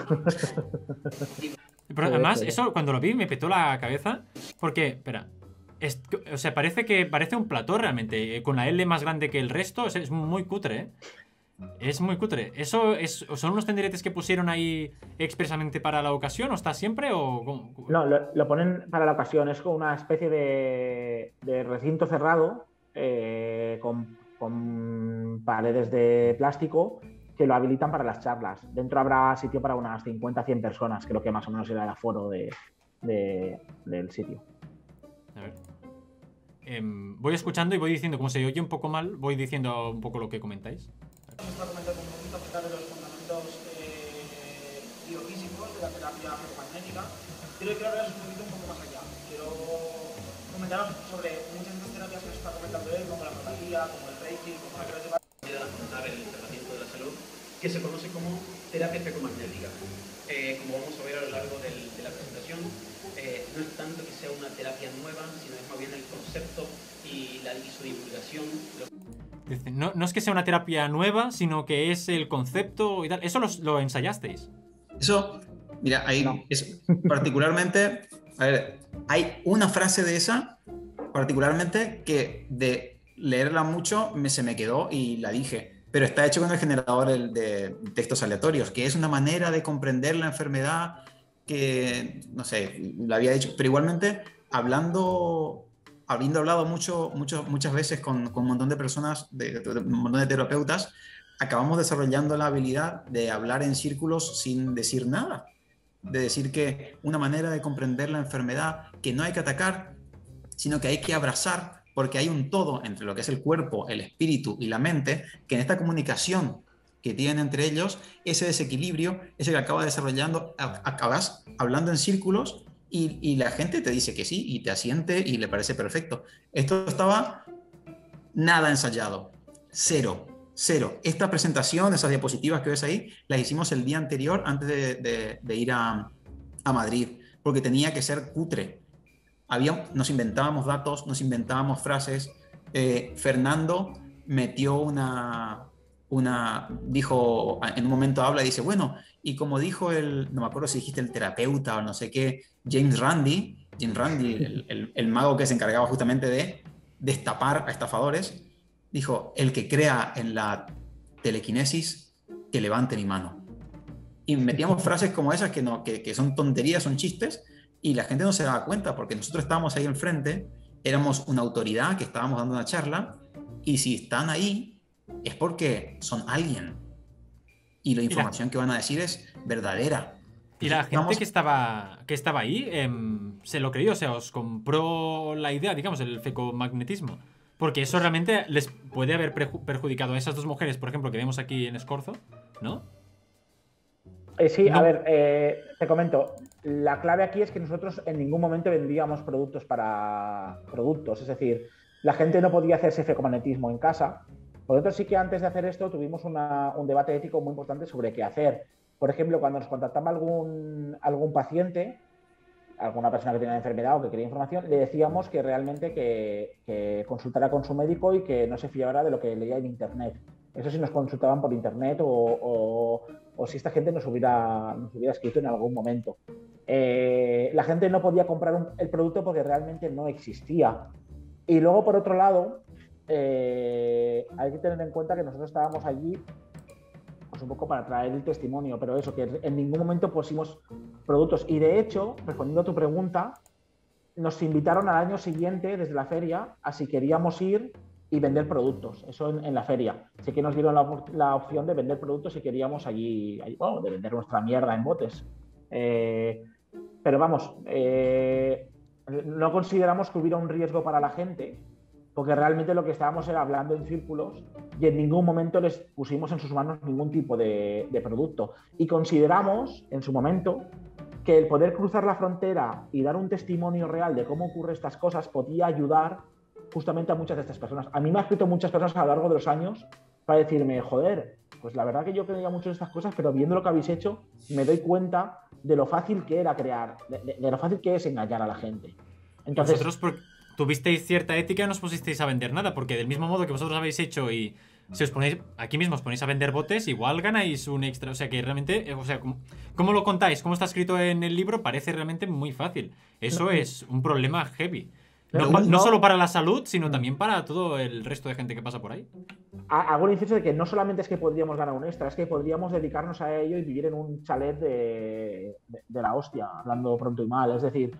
Pero además, eso cuando lo vi me petó la cabeza, porque, espera... Es, o sea, parece que parece un plató realmente, con la L más grande que el resto. O sea, es muy cutre, ¿eh? Es muy cutre. ¿Eso es, son unos tenderetes que pusieron ahí expresamente para la ocasión? ¿O está siempre? O cómo? No, lo, lo ponen para la ocasión. Es como una especie de, de recinto cerrado eh, con, con paredes de plástico que lo habilitan para las charlas. Dentro habrá sitio para unas cincuenta a cien personas, creo que más o menos era el aforo de, de, del sitio. A ver. Eh, voy escuchando y voy diciendo, como se oye un poco mal, voy diciendo un poco lo que comentáis. Me está comentando un poquito acerca de los fundamentos eh, biofísicos de la terapia ferromagnética, pero quiero hablaros un poquito un poco más allá. Quiero comentaros sobre muchas de las terapias que nos está comentando él, como la homeopatía, como el reiki, como la que les lleva a afrontar el que se conoce como terapia fecomagnética. Eh, como vamos a ver a lo largo del, de la presentación, eh, no es tanto que sea una terapia nueva, sino es más bien el concepto y, la, y su divulgación. No, no es que sea una terapia nueva, sino que es el concepto y tal. ¿Eso lo, lo ensayasteis? Eso, mira, ahí no. es particularmente, a ver, hay una frase de esa, particularmente, que de leerla mucho me, se me quedó y la dije, pero está hecho con el generador de textos aleatorios, que es una manera de comprender la enfermedad que, no sé, lo había dicho, pero igualmente, hablando, habiendo hablado mucho, mucho, muchas veces con, con un montón de personas, de, de, un montón de terapeutas, acabamos desarrollando la habilidad de hablar en círculos sin decir nada, de decir que una manera de comprender la enfermedad, que no hay que atacar, sino que hay que abrazar, porque hay un todo entre lo que es el cuerpo, el espíritu y la mente, que en esta comunicación que tienen entre ellos, ese desequilibrio, ese que acaba desarrollando, acabas hablando en círculos y, y la gente te dice que sí y te asiente y le parece perfecto. Esto estaba nada ensayado, cero. Cero. Esta presentación, esas diapositivas que ves ahí, las hicimos el día anterior antes de, de, de ir a, a Madrid, porque tenía que ser cutre. Había, nos inventábamos datos, nos inventábamos frases. Eh, Fernando metió una, una, dijo, en un momento habla y dice, bueno, y como dijo el, no me acuerdo si dijiste el terapeuta o no sé qué, James Randi, James Randi, el, el, el mago que se encargaba justamente de destapar a estafadores, dijo, el que crea en la telequinesis, que levante mi mano. Y metíamos frases como esas que, no, que, que son tonterías, son chistes, y la gente no se daba cuenta, porque nosotros estábamos ahí enfrente, éramos una autoridad que estábamos dando una charla, y si están ahí, es porque son alguien. Y la información que van a decir es verdadera. Y la gente Vamos... que, estaba, que estaba ahí, eh, se lo creyó, o sea, os compró la idea, digamos, el fecomagnetismo. Porque eso realmente les puede haber perjudicado a esas dos mujeres, por ejemplo, que vemos aquí en Escorzo, ¿no? Eh, sí, no. a ver, eh, te comento. La clave aquí es que nosotros en ningún momento vendíamos productos para productos. Es decir, la gente no podía hacerse fecomagnetismo en casa. Nosotros sí que antes de hacer esto tuvimos una, un debate ético muy importante sobre qué hacer. Por ejemplo, cuando nos contactaba algún, algún paciente, alguna persona que tenía enfermedad o que quería información, le decíamos que realmente que, que consultara con su médico y que no se fiara de lo que leía en internet. Eso sí nos consultaban por internet o, o, o si esta gente nos hubiera, nos hubiera escrito en algún momento. Eh, la gente no podía comprar un, el producto porque realmente no existía. Y luego, por otro lado, eh, hay que tener en cuenta que nosotros estábamos allí pues un poco para traer el testimonio, pero eso, que en ningún momento pusimos productos. Y de hecho, respondiendo a tu pregunta, nos invitaron al año siguiente desde la feria a si queríamos ir y vender productos, eso en, en la feria. Sí que nos dieron la, la opción de vender productos si queríamos allí, allí bueno, de vender nuestra mierda en botes. Eh, pero vamos, eh, no consideramos que hubiera un riesgo para la gente, porque realmente lo que estábamos era hablando en círculos y en ningún momento les pusimos en sus manos ningún tipo de, de producto. Y consideramos, en su momento, que el poder cruzar la frontera y dar un testimonio real de cómo ocurren estas cosas podía ayudar justamente a muchas de estas personas. A mí me han escrito muchas personas a lo largo de los años para decirme, joder, pues la verdad que yo creía mucho en estas cosas, pero viendo lo que habéis hecho, me doy cuenta de lo fácil que era crear, de, de, de lo fácil que es engañar a la gente. Entonces, vosotros por, tuvisteis cierta ética y no os pusisteis a vender nada, porque del mismo modo que vosotros habéis hecho y si os ponéis, aquí mismo os ponéis a vender botes, igual ganáis un extra, o sea que realmente, o sea, ¿cómo, cómo lo contáis? ¿Cómo está escrito en el libro? Parece realmente muy fácil. Eso no, es un problema heavy. No, no, no solo para la salud, sino también para todo el resto de gente que pasa por ahí. Hago el inciso de que no solamente es que podríamos ganar un extra, es que podríamos dedicarnos a ello y vivir en un chalet de, de, de la hostia, hablando pronto y mal. Es decir,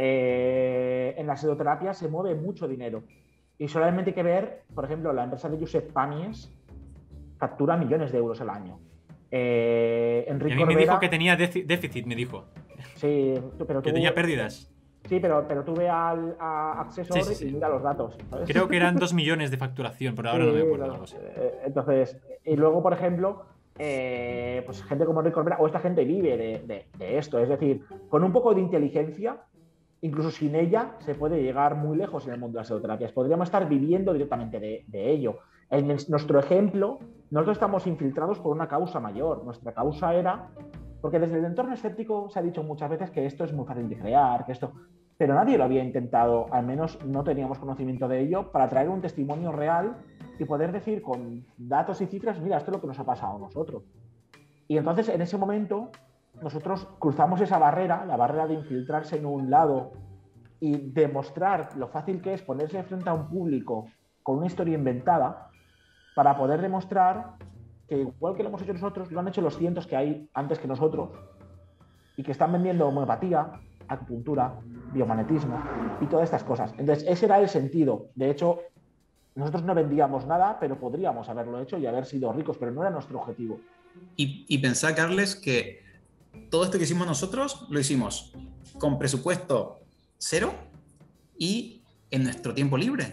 eh, en la psicoterapia se mueve mucho dinero. Y solamente hay que ver, por ejemplo, la empresa de Josep Pàmies factura millones de euros al año. Eh, Enrique y a mí me Corbera, dijo que tenía déficit, me dijo. Sí, pero tú, que tenía pérdidas. Sí, pero, pero tú ve al a Accessor sí, sí, sí. y mira los datos, ¿sabes? Creo que eran dos millones de facturación, pero ahora sí, no me acuerdo. Algo así. Entonces, y luego, por ejemplo, eh, pues gente como Enrique Corbera, o esta gente vive de, de, de esto. Es decir, con un poco de inteligencia incluso sin ella se puede llegar muy lejos en el mundo de las pseudoterapias. Podríamos estar viviendo directamente de, de ello. En nuestro ejemplo, nosotros estamos infiltrados por una causa mayor. Nuestra causa era, porque desde el entorno escéptico se ha dicho muchas veces que esto es muy fácil de crear, que esto, pero nadie lo había intentado, al menos no teníamos conocimiento de ello, para traer un testimonio real y poder decir con datos y cifras, mira, esto es lo que nos ha pasado a nosotros. Y entonces, en ese momento, nosotros cruzamos esa barrera, la barrera de infiltrarse en un lado y demostrar lo fácil que es ponerse frente a un público con una historia inventada para poder demostrar que igual que lo hemos hecho nosotros, lo han hecho los cientos que hay antes que nosotros y que están vendiendo homeopatía, acupuntura, biomagnetismo y todas estas cosas. Entonces, ese era el sentido. De hecho, nosotros no vendíamos nada, pero podríamos haberlo hecho y haber sido ricos, pero no era nuestro objetivo. Y, y pensá, Carles, que todo esto que hicimos nosotros lo hicimos con presupuesto cero y en nuestro tiempo libre.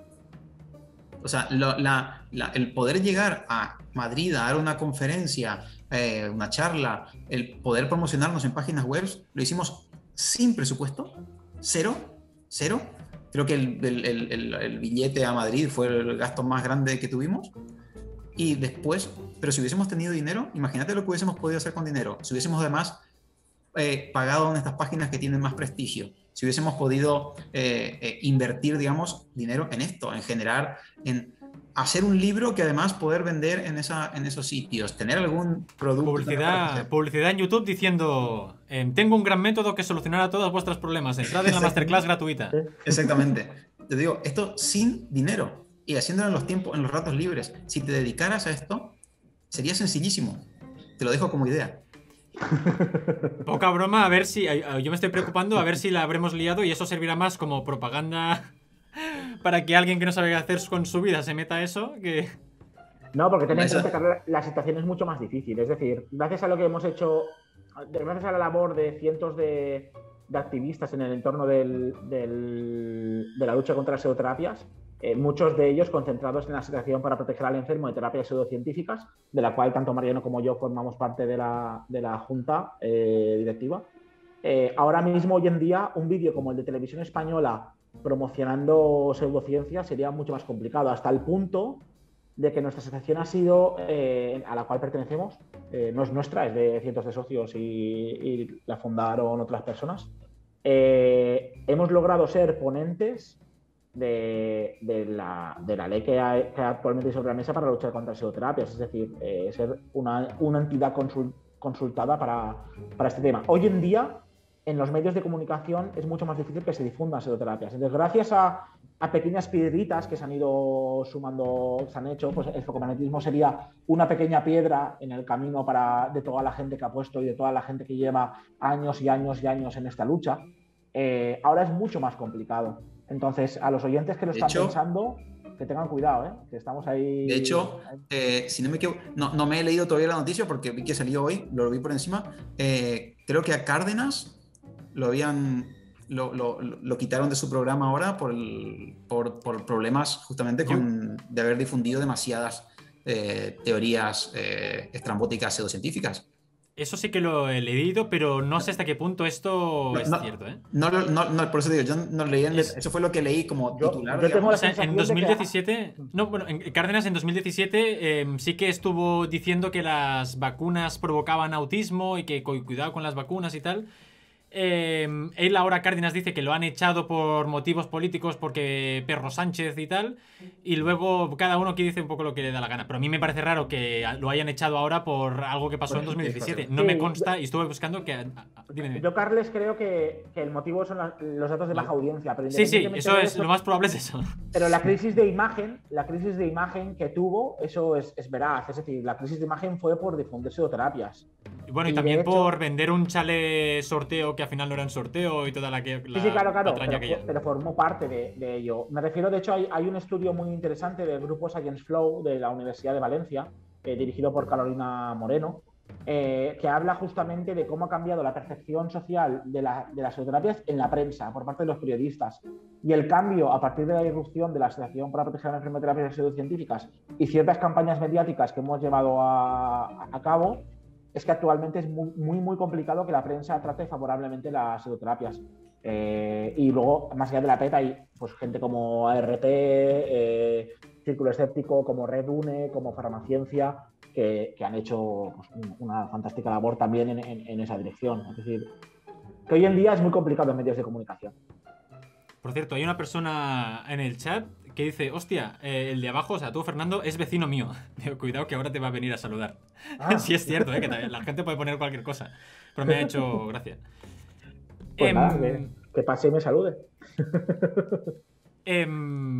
O sea, lo, la, la, el poder llegar a Madrid a dar una conferencia, eh, una charla, el poder promocionarnos en páginas web, lo hicimos sin presupuesto, cero, cero. Creo que el, el, el, el billete a Madrid fue el gasto más grande que tuvimos. Y después, pero si hubiésemos tenido dinero, imagínate lo que hubiésemos podido hacer con dinero. Si hubiésemos además eh, pagado en estas páginas que tienen más prestigio. Si hubiésemos podido eh, eh, invertir, digamos, dinero en esto, en generar, en hacer un libro que además poder vender en, esa, en esos sitios, tener algún producto. Publicidad, publicidad en YouTube diciendo, eh, tengo un gran método que solucionará todos vuestros problemas. Entrad en la masterclass gratuita. Exactamente. Te digo, esto sin dinero. Y haciéndolo en los tiempos, en los ratos libres. Si te dedicaras a esto, sería sencillísimo. Te lo dejo como idea. Poca broma, a ver si... Yo me estoy preocupando a ver si la habremos liado y eso servirá más como propaganda para que alguien que no sabe qué hacer con su vida se meta a eso que... No, porque tenéis en cuenta que la situación es mucho más difícil. Es decir, gracias a lo que hemos hecho, gracias a la labor de cientos de, de activistas en el entorno del, del, de la lucha contra las pseudoterapias, Eh, muchos de ellos concentrados en la Asociación para Proteger al Enfermo de Terapias Pseudocientíficas, de la cual tanto Mariano como yo formamos parte de la, de la junta eh, directiva. Eh, ahora mismo, hoy en día, un vídeo como el de Televisión Española promocionando pseudociencias sería mucho más complicado, hasta el punto de que nuestra asociación ha sido, eh, a la cual pertenecemos, eh, no es nuestra, es de cientos de socios y, y la fundaron otras personas, eh, hemos logrado ser ponentes De, de, la, de la ley que hay, que hay actualmente sobre la mesa para luchar contra las pseudoterapias, es decir, eh, ser una, una entidad consul, consultada para, para este tema. Hoy en día, en los medios de comunicación es mucho más difícil que se difundan pseudoterapias. Entonces, gracias a, a pequeñas piedritas que se han ido sumando, se han hecho, pues el focomagnetismo sería una pequeña piedra en el camino para, de toda la gente que ha puesto y de toda la gente que lleva años y años y años en esta lucha. Eh, ahora es mucho más complicado. Entonces, a los oyentes que lo están hecho, pensando, que tengan cuidado, ¿eh? Que estamos ahí... De hecho, eh, si no me equivoco, no, no me he leído todavía la noticia porque vi que salió hoy, lo vi por encima. Eh, creo que a Cárdenas lo habían... Lo, lo, lo quitaron de su programa ahora por, el, por, por problemas justamente con, de haber difundido demasiadas eh, teorías eh, estrambóticas pseudocientíficas. Eso sí que lo he leído, pero no sé hasta qué punto esto no, es no, cierto, ¿eh? No, no, no, por eso digo, yo no leí, en, eso fue lo que leí como titular. Yo, yo tengo la o sea, en dos mil diecisiete, que... no, bueno, en Cárdenas en dos mil diecisiete eh, sí que estuvo diciendo que las vacunas provocaban autismo y que cuidado con las vacunas y tal. Eh, él ahora, Cárdenas, dice que lo han echado por motivos políticos porque Perro Sánchez y tal, y luego cada uno aquí dice un poco lo que le da la gana, pero a mí me parece raro que lo hayan echado ahora por algo que pasó en dos mil diecisiete. No me consta y estuve buscando que... Dime, dime. Yo, Carles, creo que, que el motivo son la, los datos de baja audiencia. Pero sí, sí, eso es, eso, lo más probable es eso. Pero la crisis de imagen, la crisis de imagen que tuvo, eso es, es veraz. Es decir, la crisis de imagen fue por difundir pseudoterapias. Y bueno, y, y también hecho, por vender un chale sorteo que al final no era un sorteo y toda la que la, sí, sí, claro, claro, pero, que pero formó parte de, de ello. Me refiero, de hecho, hay, hay un estudio muy interesante del grupo Science Flow de la Universidad de Valencia, eh, dirigido por Carolina Moreno, eh, que habla justamente de cómo ha cambiado la percepción social de, la, de las pseudoterapias en la prensa, por parte de los periodistas. Y el cambio a partir de la irrupción de la Asociación para Proteger las Terapias Pseudocientíficas y ciertas campañas mediáticas que hemos llevado a, a cabo, es que actualmente es muy, muy, muy complicado que la prensa trate favorablemente las pseudoterapias. Eh, y luego, más allá de la P E T, hay pues, gente como A R P, eh, Círculo Escéptico, como Redune, como Farmaciencia, que, que han hecho pues, una fantástica labor también en, en, en esa dirección. Es decir, que hoy en día es muy complicado en medios de comunicación. Por cierto, hay una persona en el chat que dice, hostia, eh, el de abajo, o sea, tú, Fernando, es vecino mío. Digo, cuidado que ahora te va a venir a saludar. Ah. Sí es cierto, eh, que la gente puede poner cualquier cosa. Pero me ha hecho gracia. Pues eh, nada, que, que pase y me salude. eh,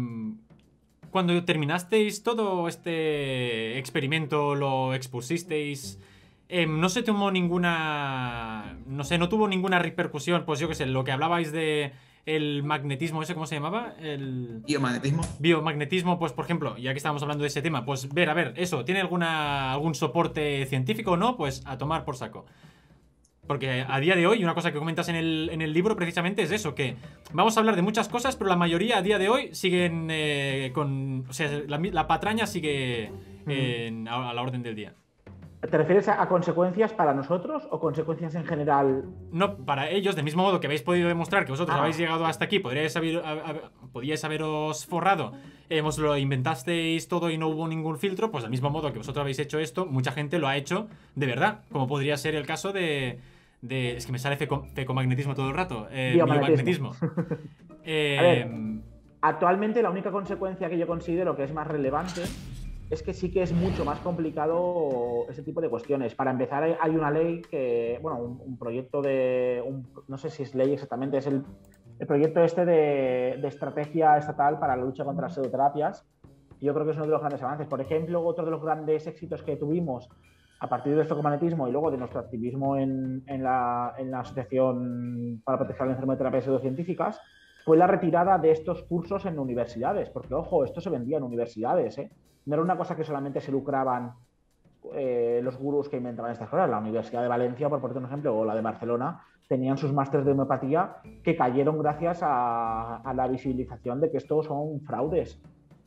cuando terminasteis todo este experimento, lo expusisteis, eh, no se tomó ninguna... No sé, no tuvo ninguna repercusión, pues yo qué sé, lo que hablabais de... El magnetismo, ¿ese cómo se llamaba? El... Biomagnetismo. Biomagnetismo, pues por ejemplo, ya que estábamos hablando de ese tema, pues ver, a ver, eso, ¿tiene alguna algún soporte científico o no? Pues a tomar por saco. Porque a día de hoy, una cosa que comentas en el, en el libro precisamente es eso, que vamos a hablar de muchas cosas, pero la mayoría a día de hoy siguen eh, con... O sea, la, la patraña sigue eh, a, a la orden del día. ¿Te refieres a, a consecuencias para nosotros o consecuencias en general? No, para ellos, del mismo modo que habéis podido demostrar que vosotros ah. habéis llegado hasta aquí, podríais, haber, a, a, podríais haberos forrado, eh, os lo inventasteis todo y no hubo ningún filtro, pues del mismo modo que vosotros habéis hecho esto, mucha gente lo ha hecho de verdad, como podría ser el caso de... de es que me sale feco, fecomagnetismo todo el rato, eh, biomagnetismo. eh, a ver, actualmente la única consecuencia que yo considero que es más relevante es que sí que es mucho más complicado ese tipo de cuestiones. Para empezar, hay una ley que, bueno, un, un proyecto de, un, no sé si es ley exactamente, es el, el proyecto este de, de estrategia estatal para la lucha contra las pseudoterapias. Yo creo que es uno de los grandes avances. Por ejemplo, otro de los grandes éxitos que tuvimos a partir del fecomagnetismo y luego de nuestro activismo en, en, la, en la Asociación para proteger la enfermedad de terapias pseudocientíficas fue la retirada de estos cursos en universidades. Porque, ojo, esto se vendía en universidades, ¿eh? No era una cosa que solamente se lucraban eh, los gurús que inventaban estas cosas. La Universidad de Valencia, por poner un ejemplo, o la de Barcelona, tenían sus másteres de homeopatía que cayeron gracias a, a la visibilización de que estos son fraudes.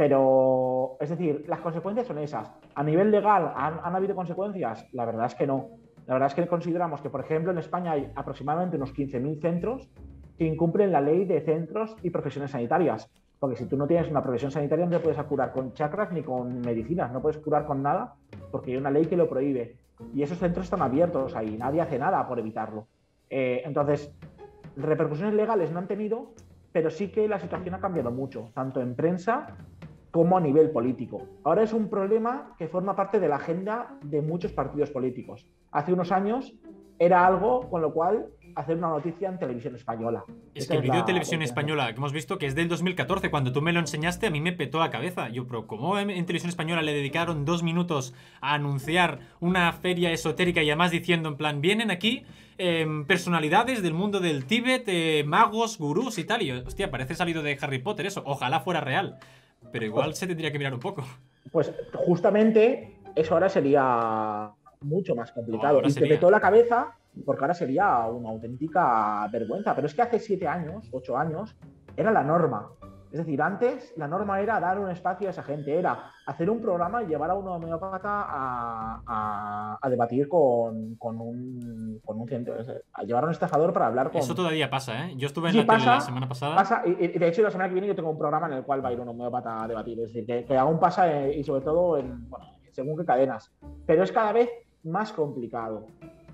Pero, es decir, las consecuencias son esas. ¿A nivel legal han, han habido consecuencias? La verdad es que no. La verdad es que consideramos que, por ejemplo, en España hay aproximadamente unos quince mil centros que incumplen la ley de centros y profesiones sanitarias. Porque si tú no tienes una profesión sanitaria no te puedes curar con chakras ni con medicinas, no puedes curar con nada porque hay una ley que lo prohíbe. Y esos centros están abiertos ahí, nadie hace nada por evitarlo. Eh, entonces, repercusiones legales no han tenido, pero sí que la situación ha cambiado mucho, tanto en prensa como a nivel político. Ahora es un problema que forma parte de la agenda de muchos partidos políticos. Hace unos años era algo con lo cual hacer una noticia en televisión española. Es Esa que el vídeo de televisión española que hemos visto, que es del dos mil catorce, cuando tú me lo enseñaste, a mí me petó la cabeza. Yo, pero ¿cómo en, en televisión española le dedicaron dos minutos a anunciar una feria esotérica y además diciendo en plan, vienen aquí eh, personalidades del mundo del Tíbet, eh, magos, gurús y tal? Y yo, hostia, parece salido de Harry Potter eso. Ojalá fuera real. Pero igual pues, se tendría que mirar un poco. Pues justamente eso ahora sería mucho más complicado. No, y sería... te petó la cabeza porque ahora sería una auténtica vergüenza. Pero es que hace siete años, ocho años, era la norma. Es decir, antes la norma era dar un espacio a esa gente, era hacer un programa y llevar a un homeópata a, a, a debatir con, con, un, con un centro, a llevar a un estafador para hablar con... Eso todavía pasa, ¿eh? Yo estuve en sí, la pasa, tele la semana pasada. Pasa, y, y de hecho la semana que viene yo tengo un programa en el cual va a ir un homeópata a debatir. Es decir, que, que aún pasa eh, y sobre todo en, bueno, según qué cadenas. Pero es cada vez más complicado.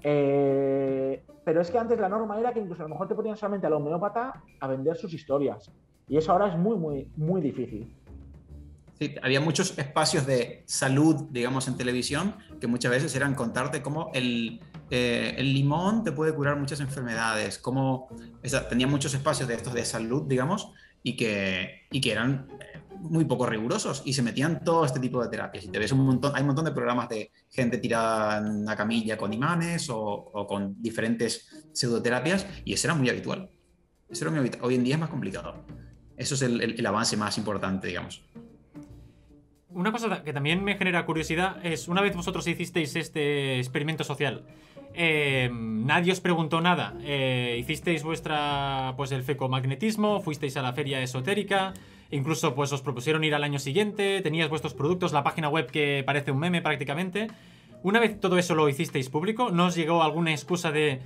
Eh, pero es que antes la norma era que incluso a lo mejor te ponían solamente al homeópata a vender sus historias. Y eso ahora es muy, muy, muy difícil. Sí, había muchos espacios de salud, digamos, en televisión, que muchas veces eran contarte cómo el, eh, el limón te puede curar muchas enfermedades, cómo esa, tenía muchos espacios de estos de salud, digamos, y que, y que eran muy poco rigurosos y se metían todo este tipo de terapias. Y te ves un montón, hay un montón de programas de gente tirada en una camilla con imanes o, o con diferentes pseudoterapias, y eso era muy habitual. Eso era muy habitual. Hoy en día es más complicado. Eso es el, el, el avance más importante, digamos. Una cosa que también me genera curiosidad es, una vez vosotros hicisteis este experimento social, eh, nadie os preguntó nada, eh, hicisteis vuestra, pues el fecomagnetismo, fuisteis a la feria esotérica, incluso pues os propusieron ir al año siguiente, teníais vuestros productos, la página web que parece un meme prácticamente. Una vez todo eso lo hicisteis público, ¿no os llegó alguna excusa de...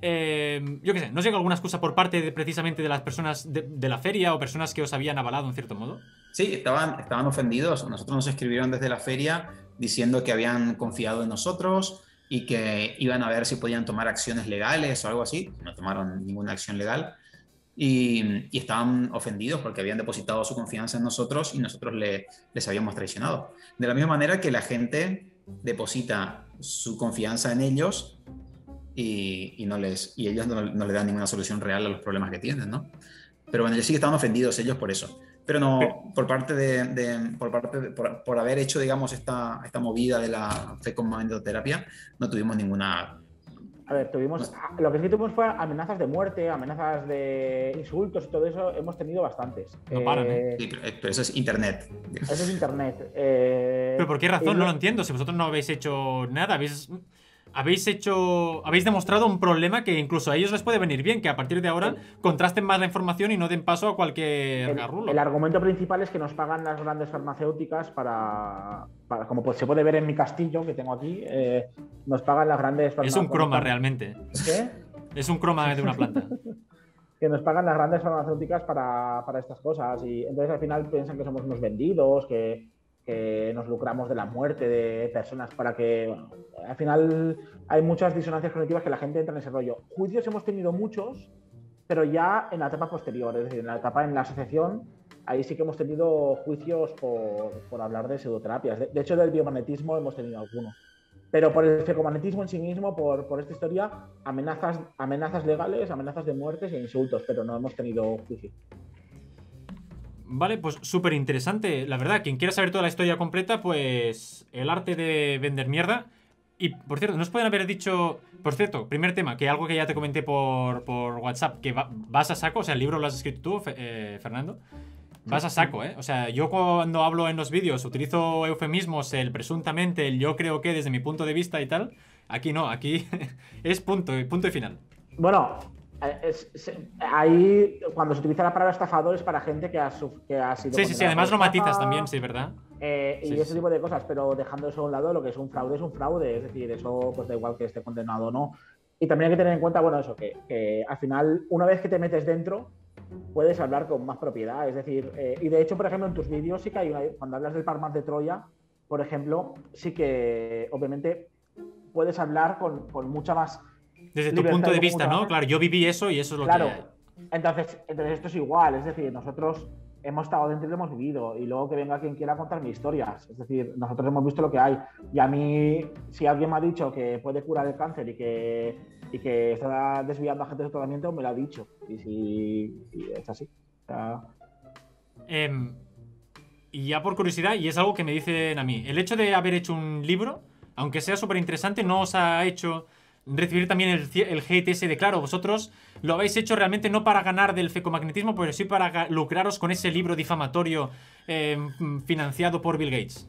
Eh, yo qué sé, ¿no llega alguna excusa por parte de, precisamente de las personas de, de la feria o personas que os habían avalado en cierto modo? Sí, estaban, estaban ofendidos. Nosotros nos escribieron desde la feria diciendo que habían confiado en nosotros y que iban a ver si podían tomar acciones legales o algo así. No tomaron ninguna acción legal. Y, y estaban ofendidos porque habían depositado su confianza en nosotros y nosotros le, les habíamos traicionado. De la misma manera que la gente deposita su confianza en ellos y, y, no les, y ellos no, no le dan ninguna solución real a los problemas que tienen, ¿no? Pero bueno, ellos sí que estaban ofendidos ellos por eso. Pero no, por parte de, de, por, parte de por, por haber hecho, digamos, esta, esta movida de la fe con magnetoterapia, no tuvimos ninguna... A ver, tuvimos... Lo que sí tuvimos fue amenazas de muerte, amenazas de insultos y todo eso, hemos tenido bastantes. No paran, ¿eh? Sí, pero, pero eso es internet. Eso es internet. Eh... ¿Pero por qué razón? No lo entiendo. Si vosotros no habéis hecho nada, habéis... Habéis hecho, habéis demostrado un problema que incluso a ellos les puede venir bien, que a partir de ahora contrasten más la información y no den paso a cualquier el, garrulo. El argumento principal es que nos pagan las grandes farmacéuticas para, para como pues se puede ver en mi castillo que tengo aquí, eh, nos pagan las grandes farmacéuticas. Es un croma realmente. ¿Qué? Es un croma de una planta. Que nos pagan las grandes farmacéuticas para, para estas cosas y entonces al final piensan que somos unos vendidos, que... que nos lucramos de la muerte de personas para que, bueno, al final hay muchas disonancias cognitivas que la gente entra en ese rollo. Juicios hemos tenido muchos, pero ya en la etapa posterior, es decir, en la etapa en la asociación, ahí sí que hemos tenido juicios por, por hablar de pseudoterapias. De, de hecho, del biomagnetismo hemos tenido alguno. Pero por el fecomagnetismo en sí mismo, por, por esta historia, amenazas, amenazas legales, amenazas de muertes e insultos, pero no hemos tenido juicio. Vale, pues súper interesante. La verdad, quien quiera saber toda la historia completa, pues el arte de vender mierda. Y, por cierto, nos pueden haber dicho... Por cierto, primer tema, que algo que ya te comenté por, por WhatsApp, que va, vas a saco, o sea, el libro lo has escrito tú, eh, Fernando. Vas a saco, ¿eh? O sea, yo cuando hablo en los vídeos utilizo eufemismos, el presuntamente, el yo creo que desde mi punto de vista y tal. Aquí no, aquí es punto, punto y final. Bueno... Es, es, ahí cuando se utiliza la palabra estafador es para gente que ha, que ha sido sí, sí, sí, además lo matizas también, sí, ¿verdad? Eh, y sí, ese sí. tipo de cosas, pero dejando eso a un lado, lo que es un fraude es un fraude, es decir, eso pues da igual que esté condenado o no. Y también hay que tener en cuenta, bueno, eso, que, que al final, una vez que te metes dentro, puedes hablar con más propiedad, es decir, eh, y de hecho, por ejemplo, en tus vídeos sí que hay una, cuando hablas del Parmar de Troya, por ejemplo, sí que obviamente puedes hablar con, con mucha más... Desde tu punto de vista, ¿no? Claro, yo viví eso y eso es lo claro. que... Entonces, entonces esto es igual, es decir, nosotros hemos estado dentro y lo hemos vivido y luego que venga quien quiera contar mis historias, es decir, nosotros hemos visto lo que hay y a mí, si alguien me ha dicho que puede curar el cáncer y que, y que está desviando a gente de su tratamiento, me lo ha dicho y si y es así. O sea... eh, y ya por curiosidad, y es algo que me dicen a mí, el hecho de haber hecho un libro, aunque sea súper interesante, no os ha hecho... recibir también el, el hate ese de, claro, vosotros lo habéis hecho realmente no para ganar del fecomagnetismo, pero sí para lucraros con ese libro difamatorio eh, financiado por Bill Gates.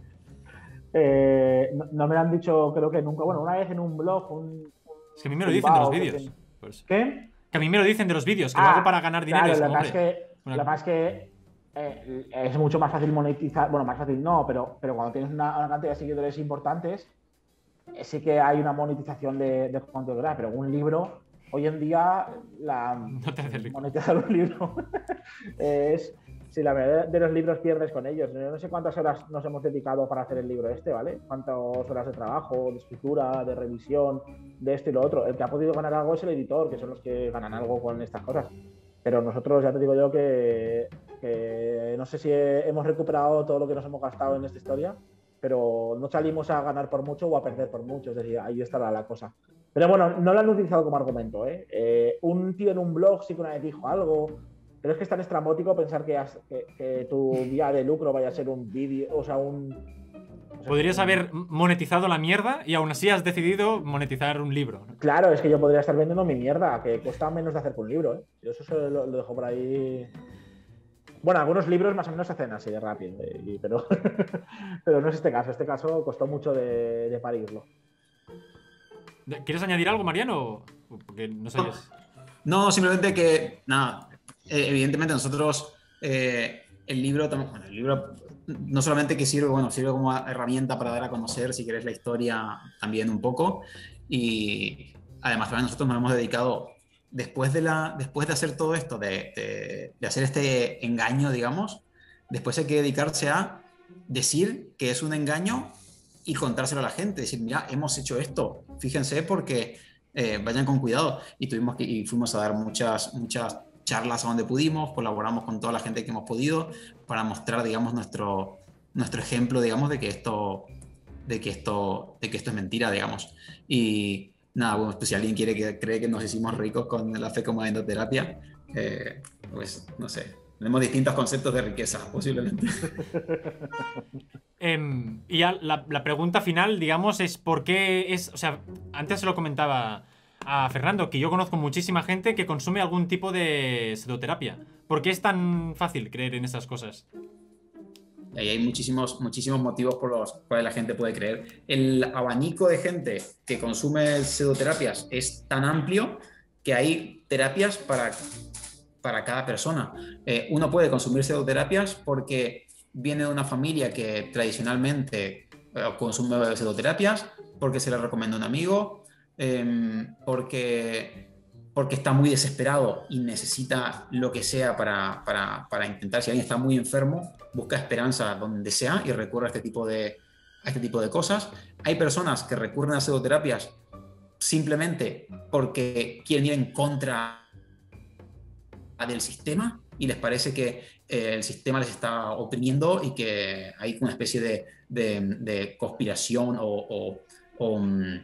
Eh, no, no me lo han dicho, creo que nunca. Bueno, una vez en un blog, un... un es que a mí me lo dicen de los vídeos. Pues. ¿Qué? Que a mí me lo dicen de los vídeos, que ah, lo hago para ganar dinero. Claro, es lo como, más que, una... lo más que eh, es mucho más fácil monetizar, bueno, más fácil no, pero, pero cuando tienes una, una cantidad de seguidores importantes, sí que hay una monetización de, de contenido, pero un libro, hoy en día, la no te monetizar un libro es, si la verdad de los libros pierdes con ellos. Yo no sé cuántas horas nos hemos dedicado para hacer el libro este, ¿vale? Cuántas horas de trabajo, de escritura, de revisión, de esto y lo otro. El que ha podido ganar algo es el editor, que son los que ganan algo con estas cosas. Pero nosotros, ya te digo yo que, que no sé si hemos recuperado todo lo que nos hemos gastado en esta historia, pero no salimos a ganar por mucho o a perder por mucho, es decir, ahí estará la cosa. Pero bueno, no lo han utilizado como argumento, ¿eh? Eh, un tío en un blog sí que una vez dijo algo, pero es que es tan estrambótico pensar que, has, que, que tu vía de lucro vaya a ser un vídeo, o sea, un... O sea, podrías un... haber monetizado la mierda y aún así has decidido monetizar un libro, ¿no? Claro, es que yo podría estar vendiendo mi mierda, que cuesta menos de hacer que un libro, ¿eh? Yo eso lo, lo dejo por ahí... Bueno, algunos libros más o menos se hacen así de rápido, eh, pero, pero no es este caso. Este caso costó mucho de, de parirlo. ¿Quieres añadir algo, Mariano? Porque no sabías. No, simplemente que, nada, evidentemente nosotros, eh, el libro, bueno, el libro no solamente que sirve, bueno, sirve como herramienta para dar a conocer, si querés, la historia también un poco, y, además también nosotros nos hemos dedicado, después de, la, después de hacer todo esto, de, de, de hacer este engaño, digamos, después hay que dedicarse a decir que es un engaño y contárselo a la gente, decir, mira, hemos hecho esto, fíjense porque eh, vayan con cuidado. Y, tuvimos que, y fuimos a dar muchas, muchas charlas a donde pudimos, colaboramos con toda la gente que hemos podido para mostrar, digamos, nuestro, nuestro ejemplo, digamos, de que esto, de que esto, de que esto es mentira, digamos. Y nada, bueno, pues si alguien quiere que cree que nos hicimos ricos con la fe como endoterapia, eh, pues no sé, tenemos distintos conceptos de riqueza, posiblemente. Eh, y ya la, la pregunta final, digamos, es por qué es... O sea, antes se lo comentaba a Fernando, que yo conozco muchísima gente que consume algún tipo de pseudoterapia. ¿Por qué es tan fácil creer en esas cosas? Y ahí hay muchísimos, muchísimos motivos por los cuales la gente puede creer. El abanico de gente que consume pseudoterapias es tan amplio que hay terapias para, para cada persona. Eh, uno puede consumir pseudoterapias porque viene de una familia que tradicionalmente eh, consume pseudoterapias, porque se le recomienda un amigo, eh, porque, porque está muy desesperado y necesita lo que sea para, para, para intentar. Si alguien está muy enfermo, busca esperanza donde sea y recurre a este tipo de, a este tipo de cosas. Hay personas que recurren a pseudoterapias simplemente porque quieren ir en contra del sistema y les parece que eh, el sistema les está oprimiendo y que hay una especie de, de, de conspiración o, o, o,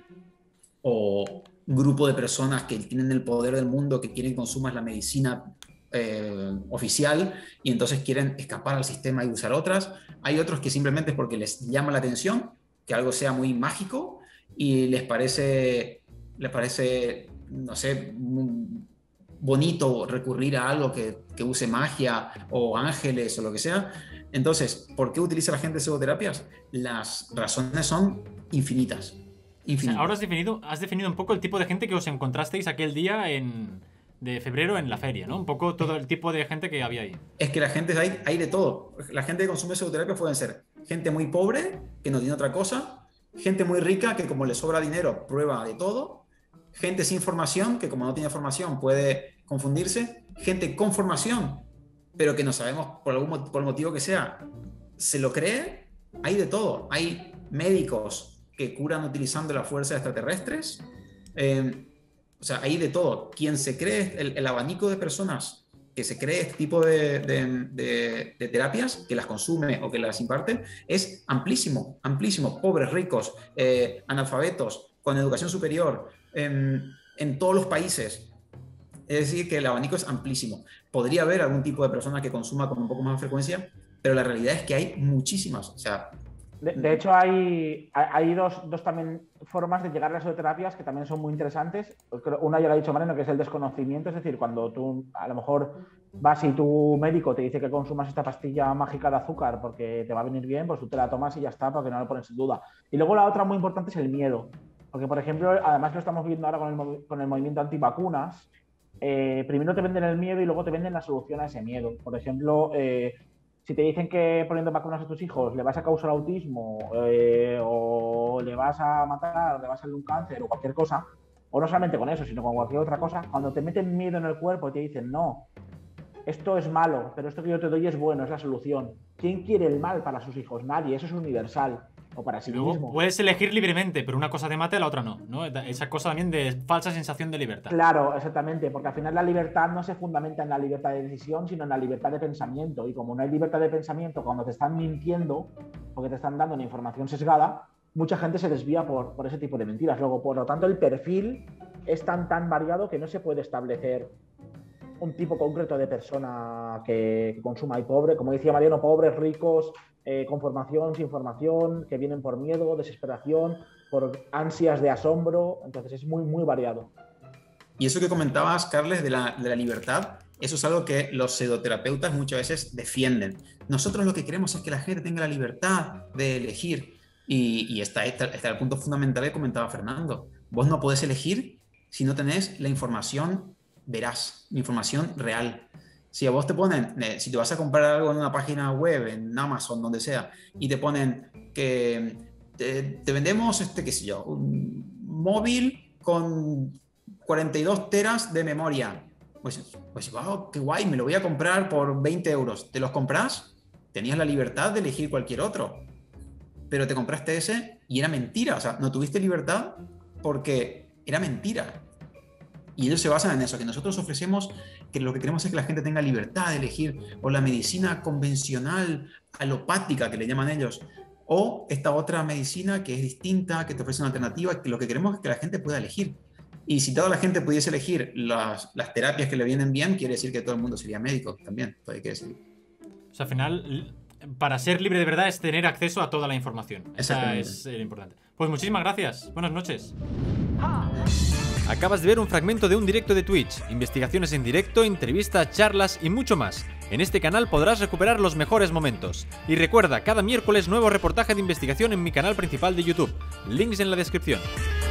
o grupo de personas que tienen el poder del mundo, que quieren que consumas la medicina eh, oficial y entonces quieren escapar al sistema y usar otras. Hay otros que simplemente es porque les llama la atención que algo sea muy mágico y les parece, les parece no sé, bonito recurrir a algo que, que use magia o ángeles o lo que sea. Entonces, ¿por qué utiliza la gente pseudoterapias? Las razones son infinitas. infinitas. O sea, ahora has definido, has definido un poco el tipo de gente que os encontrasteis aquel día en, de febrero en la feria, ¿no? Un poco todo el tipo de gente que había ahí. Es que la gente, hay, hay de todo. La gente que consume pseudoterapias pueden ser gente muy pobre, que no tiene otra cosa, gente muy rica, que como le sobra dinero, prueba de todo, gente sin formación, que como no tiene formación puede confundirse, gente con formación, pero que no sabemos por algún por el motivo que sea, se lo cree. Hay de todo. Hay médicos que curan utilizando la fuerza de extraterrestres. Eh, o sea, hay de todo. Quien se cree, el, el abanico de personas que se cree este tipo de, de, de, de terapias, que las consume o que las imparte, es amplísimo, amplísimo. Pobres, ricos, eh, analfabetos, con educación superior, en, en todos los países. Es decir, que el abanico es amplísimo. Podría haber algún tipo de persona que consuma con un poco más de frecuencia, pero la realidad es que hay muchísimas. O sea, de, de hecho, hay, hay dos, dos también formas de llegar a las pseudoterapias que también son muy interesantes. Una ya lo ha dicho Mariano, que es el desconocimiento. Es decir, cuando tú a lo mejor vas y tu médico te dice que consumas esta pastilla mágica de azúcar porque te va a venir bien, pues tú te la tomas y ya está, porque no lo pones en duda. Y luego la otra muy importante es el miedo. Porque, por ejemplo, además lo estamos viendo ahora con el, con el movimiento antivacunas. Eh, primero te venden el miedo y luego te venden la solución a ese miedo. Por ejemplo, eh, si te dicen que poniendo vacunas a tus hijos le vas a causar autismo eh, o le vas a matar, le vas a dar un cáncer o cualquier cosa, o no solamente con eso, sino con cualquier otra cosa, cuando te meten miedo en el cuerpo y te dicen no, esto es malo, pero esto que yo te doy es bueno, es la solución. ¿Quién quiere el mal para sus hijos? Nadie, eso es universal. O para sí Luego, mismo. Puedes elegir libremente, pero una cosa te mata y la otra no, ¿no? Esa cosa también de falsa sensación de libertad. Claro, exactamente, porque al final la libertad no se fundamenta en la libertad de decisión, sino en la libertad de pensamiento. Y como no hay libertad de pensamiento, cuando te están mintiendo, porque te están dando una información sesgada, mucha gente se desvía por, por ese tipo de mentiras. Luego, por lo tanto, el perfil es tan, tan variado que no se puede establecer un tipo concreto de persona que, que consuma. Hay pobre, como decía Mariano, pobres, ricos, eh, con formación, sin formación, que vienen por miedo, desesperación, por ansias de asombro. Entonces es muy, muy variado. Y eso que comentabas, Carles, de la, de la libertad, eso es algo que los pseudoterapeutas muchas veces defienden. Nosotros lo que queremos es que la gente tenga la libertad de elegir. Y, y está, está, está el punto fundamental que comentaba Fernando. Vos no podés elegir si no tenés la información veraz, la información real. Si a vos te ponen, eh, si te vas a comprar algo en una página web, en Amazon, donde sea, y te ponen que te, te vendemos, este, qué sé yo, un móvil con cuarenta y dos teras de memoria. Pues, pues wow, qué guay, me lo voy a comprar por veinte euros. ¿Te los compras? Tenías la libertad de elegir cualquier otro. Pero te compraste ese y era mentira. O sea, no tuviste libertad porque era mentira. Y ellos se basan en eso, que nosotros ofrecemos que lo que queremos es que la gente tenga libertad de elegir o la medicina convencional, alopática, que le llaman ellos, o esta otra medicina que es distinta, que te ofrece una alternativa, que lo que queremos es que la gente pueda elegir. Y si toda la gente pudiese elegir las, las terapias que le vienen bien, quiere decir que todo el mundo sería médico también, hay que decir. O sea, al final, para ser libre de verdad es tener acceso a toda la información. Esa es eh, importante. Pues muchísimas gracias. Buenas noches. Acabas de ver un fragmento de un directo de Twitch, investigaciones en directo, entrevistas, charlas y mucho más. En este canal podrás recuperar los mejores momentos. Y recuerda, cada miércoles nuevo reportaje de investigación en mi canal principal de YouTube. Links en la descripción.